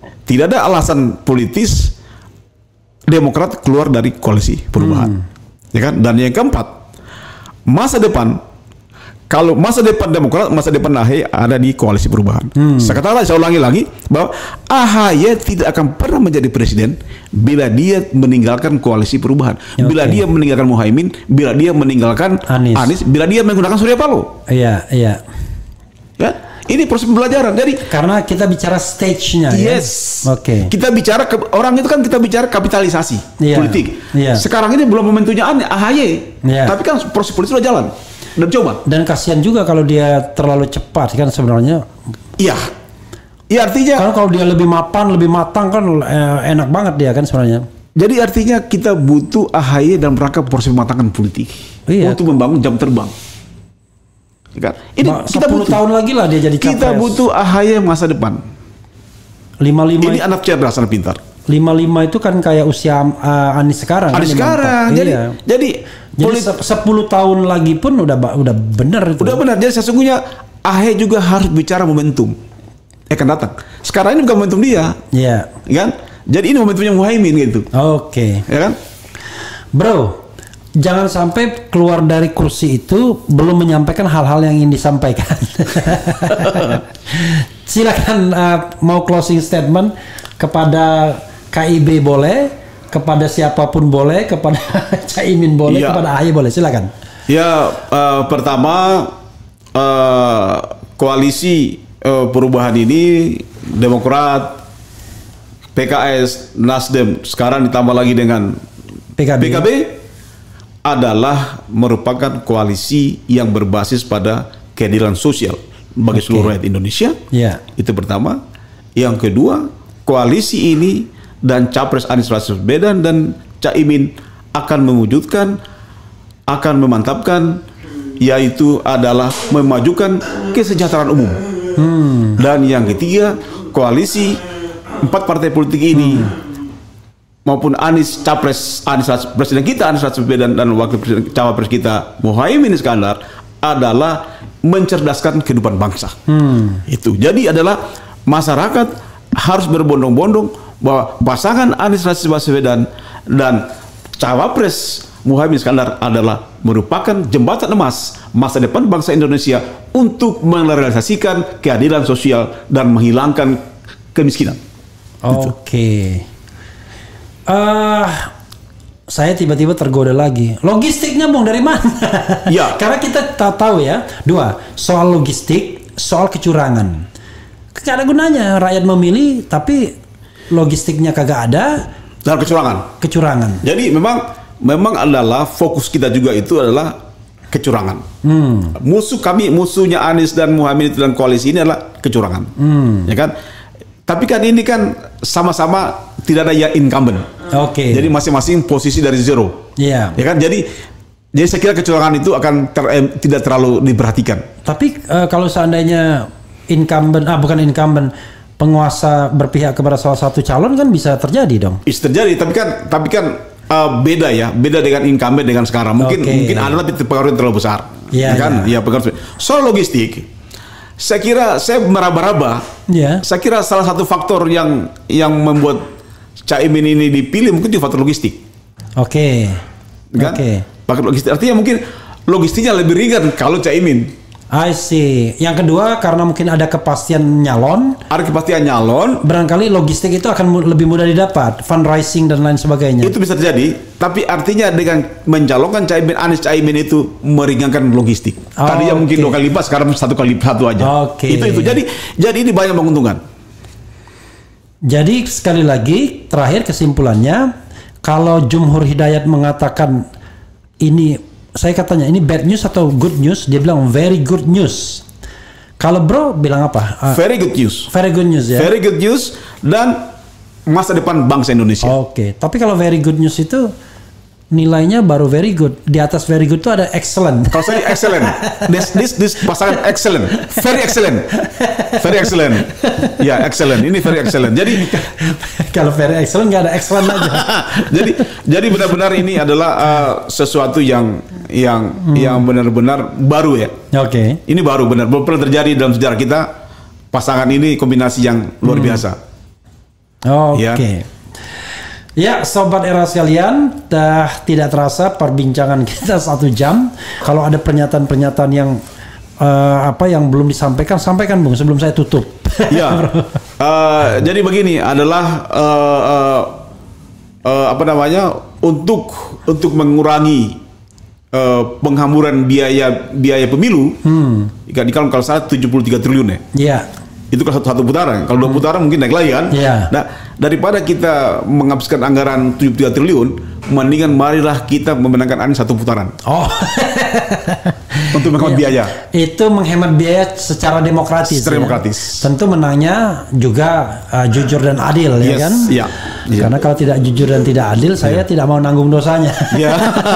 Demokrat keluar dari koalisi perubahan. Ya kan? Dan yang keempat, masa depan. Kalau masa depan Demokrat, masa depan AHY ada di koalisi perubahan. Saya ulangi lagi bahwa AHY tidak akan pernah menjadi presiden bila dia meninggalkan koalisi perubahan, bila dia meninggalkan Muhaimin, bila dia meninggalkan Anies, bila dia menggunakan Surya Paloh. Ini proses pembelajaran. Jadi karena kita bicara stage-nya yes. ya. Oke. Kita bicara orang itu kan kita bicara kapitalisasi politik. Sekarang ini belum momentumnya AHY. Tapi kan proses politik sudah jalan. Dan coba. Dan kasihan juga kalau dia terlalu cepat kan sebenarnya. Iya. Iya artinya karena kalau dia lebih mapan, lebih matang kan enak banget dia kan sebenarnya. Jadi artinya kita butuh AHY dalam rangka proses pematangan politik untuk membangun jam terbang. Kan? Ini kita 10 tahun lagi lah dia jadi capres. Kita butuh AHY masa depan. 55 ini anak cerdas, anak pintar. 55 itu kan kayak usia Anies sekarang. Anies sekarang. Jadi 10 tahun lagi pun udah benar itu. Udah benar. Jadi sesungguhnya AHY juga harus bicara momentum. Akan datang. Sekarang ini bukan momentum dia. Iya. Kan? Jadi ini momentumnya Muhaimin gitu. Oke. Ya kan? Bro, jangan sampai keluar dari kursi itu belum menyampaikan hal-hal yang ingin disampaikan. Silakan mau closing statement kepada KIB boleh, kepada siapapun boleh, kepada Caimin boleh, kepada AHY boleh. Silakan. Ya, pertama koalisi perubahan ini Demokrat, PKS, Nasdem, sekarang ditambah lagi dengan PKB adalah merupakan koalisi yang berbasis pada keadilan sosial bagi seluruh rakyat Indonesia. Itu pertama. Yang kedua, koalisi ini dan Capres Anies Baswedan dan Caimin akan mewujudkan, akan memantapkan, yaitu adalah memajukan kesejahteraan umum. Dan yang ketiga, koalisi 4 partai politik ini maupun Presiden kita Anies Baswedan dan Wakil Presiden Cawapres kita Muhaimin Iskandar adalah mencerdaskan kehidupan bangsa. Itu. Jadi adalah masyarakat harus berbondong-bondong bahwa pasangan Anies Baswedan dan Cawapres Muhaimin Iskandar adalah merupakan jembatan emas masa depan bangsa Indonesia untuk merealisasikan keadilan sosial dan menghilangkan kemiskinan. Oke. Saya tiba-tiba tergoda lagi. Logistiknya Bung dari mana? Ya. Karena kita tahu ya, soal logistik, soal kecurangan. Gak ada gunanya rakyat memilih tapi logistiknya kagak ada. Dan kecurangan. Jadi memang adalah fokus kita juga itu adalah kecurangan. Musuhnya Anies dan Muhaimin dan koalisi ini adalah kecurangan. Ya kan? Tapi kan ini kan sama-sama tidak ada yang incumbent. Jadi masing-masing posisi dari zero. Ya kan? Jadi saya kira kecurangan itu akan tidak terlalu diperhatikan. Tapi kalau seandainya bukan incumbent, penguasa berpihak kepada salah satu calon kan bisa terjadi dong. Bisa terjadi, tapi kan beda dengan incumbent dengan sekarang. Mungkin ada tapi pengaruhnya terlalu besar. Pengaruh. Soal logistik, saya kira saya meraba-raba. Saya kira salah satu faktor yang membuat Caimin ini dipilih mungkin juga faktor logistik. Faktor logistik artinya mungkin logistiknya lebih ringan kalau Caimin. I see. Yang kedua karena mungkin ada kepastian nyalon. Barangkali logistik itu akan lebih mudah didapat, fundraising dan lain sebagainya. Itu bisa terjadi. Tapi artinya dengan mencalonkan Anies Caimin itu meringankan logistik. Tadinya mungkin 2 kali lipat, sekarang 1 kali satu aja. Itu. Jadi ini banyak menguntungkan. Jadi sekali lagi terakhir kesimpulannya, kalau Jumhur Hidayat mengatakan ini, saya katanya ini bad news atau good news, dia bilang very good news. Kalau bro bilang apa? Very good news. Very good news ya. Very good news dan masa depan bangsa Indonesia. Tapi kalau very good news itu nilainya baru very good. Di atas very good itu ada excellent. Kalau saya excellent. This pasangan excellent. Very excellent. Very excellent. Ya, excellent. Ini very excellent. Jadi kalau very excellent nggak ada excellent aja. jadi benar-benar ini adalah sesuatu yang benar-benar baru ya. Ini baru benar. Belum pernah terjadi dalam sejarah kita. Pasangan ini kombinasi yang luar biasa. Ya, sobat era sekalian, tidak terasa perbincangan kita 1 jam. Kalau ada pernyataan-pernyataan yang yang belum disampaikan, sampaikan Bung sebelum saya tutup. Jadi begini adalah untuk mengurangi penghamburan biaya pemilu, kalau salah 73 triliun ya. Iya. Itu kalau satu putaran. Kalau 2 putaran mungkin naik lagi kan. Iya. Nah, daripada kita menghabiskan anggaran 73 triliun, mendingan marilah kita memenangkan Anies 1 putaran. Oh. Untuk menghemat biaya. Itu menghemat biaya secara demokratis. Secara demokratis. Tentu menangnya juga jujur dan adil, ya kan? Iya. Karena kalau tidak jujur dan tidak adil, saya tidak mau nanggung dosanya. Iya.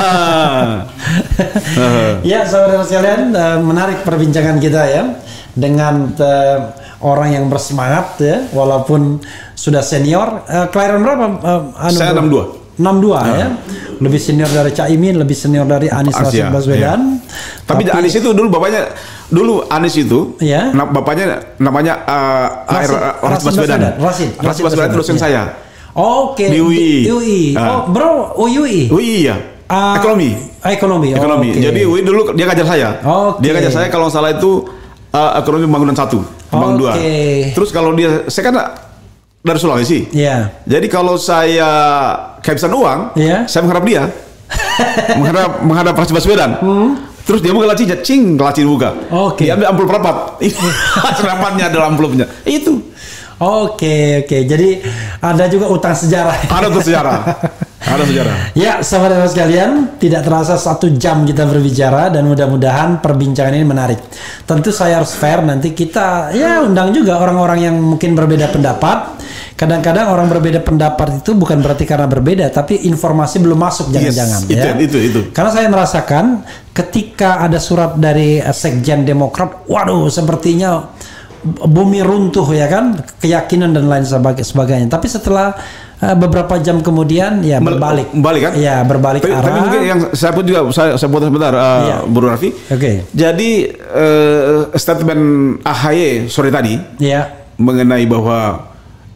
Ya, saudara sekalian, menarik perbincangan kita ya dengan orang yang bersemangat ya, walaupun sudah senior. Kelahiran berapa? Saya 62. 62 ya. Lebih senior dari Caimin, lebih senior dari Anies Rashid Baswedan. Tapi Anies itu dulu Anies itu, ya. Bapaknya namanya Rashid Baswedan. Rashid Baswedan itu dosen saya. Oke. Di UI. Oh, bro, UI. UI ya. Ekonomi. Okay. Jadi UI dulu dia ngajar saya. Dia ngajar saya kalau salah itu ekonomi pembangunan 1, pembangunan 2. Terus kalau saya kan dari Sulawesi. Iya. Jadi kalau saya kehabisan uang, saya menghadap dia. menghadap Rashid Baswedan. Terus dia buka lacinya, laci buka. Dia ambil amplop rapat. Rapatnya adalah amplopnya. Itu. Oke. Jadi ada juga utang sejarah. Ada utang sejarah. Ada sejarah. Ya, sahabat sekalian, tidak terasa 1 jam kita berbicara dan mudah-mudahan perbincangan ini menarik. Tentu saya harus fair, nanti kita undang juga orang-orang yang mungkin berbeda pendapat. Kadang-kadang orang berbeda pendapat itu bukan berarti karena berbeda, tapi informasi belum masuk jangan-jangan. Itu. Karena saya merasakan ketika ada surat dari Sekjen Demokrat, waduh, sepertinya bumi runtuh ya kan, keyakinan dan lain sebagainya. Tapi setelah beberapa jam kemudian berbalik kan? Ya, berbalik arah. Tapi mungkin yang saya pun juga saya potong sebentar, Bro Raffi. Jadi statement AHY sore tadi mengenai bahwa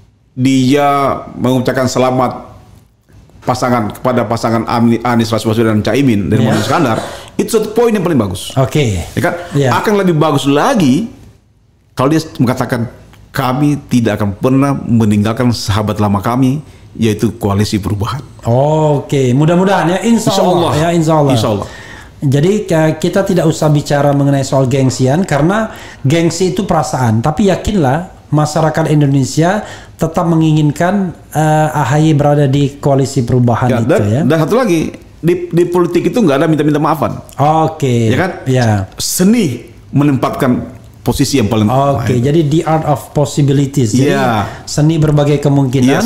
dia mengucapkan selamat kepada pasangan Anies Rashid Baswedan dan Caimin dari Mohaimin Iskandar, itu satu poin yang paling bagus. Ya kan? Akan lebih bagus lagi kalau dia mengatakan kami tidak akan pernah meninggalkan sahabat lama kami, yaitu Koalisi Perubahan. Mudah-mudahan ya, insya Allah. Insya Allah. Jadi kita tidak usah bicara mengenai soal gengsian, karena gengsi itu perasaan. Tapi yakinlah masyarakat Indonesia tetap menginginkan AHY berada di Koalisi Perubahan Dan satu lagi, di politik itu nggak ada minta-minta maafan. Ya kan? Seni menempatkan posisi yang paling jadi the art of possibilities. Jadi seni berbagai kemungkinan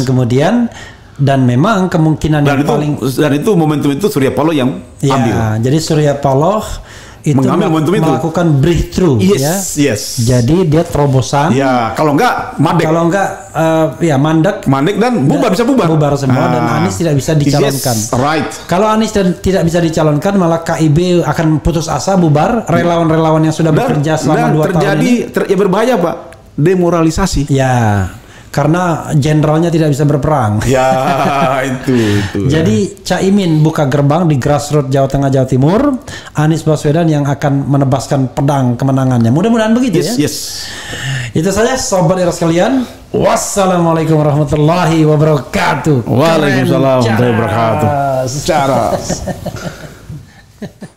dan memang kemungkinan yang paling itu momentum itu Surya Paloh yang ambil. Jadi Surya Paloh itu melakukan breakthrough. Jadi dia terobosan. Kalau enggak mandek. Mandek dan bisa bubar. Bubar semua dan Anies tidak bisa dicalonkan. Kalau Anies tidak bisa dicalonkan, malah KIB akan putus asa, bubar. Relawan-relawan yang sudah bekerja selama 2 tahun ini. Berbahaya, Pak. Demoralisasi. Karena jenderalnya tidak bisa berperang. Itu. Jadi Caimin buka gerbang di grassroots Jawa Tengah, Jawa Timur. Anies Baswedan yang akan menebaskan pedang kemenangannya. Mudah-mudahan begitu ya. Itu saja sobat era sekalian. Wassalamualaikum warahmatullahi wabarakatuh. Waalaikumsalam warahmatullahi wabarakatuh.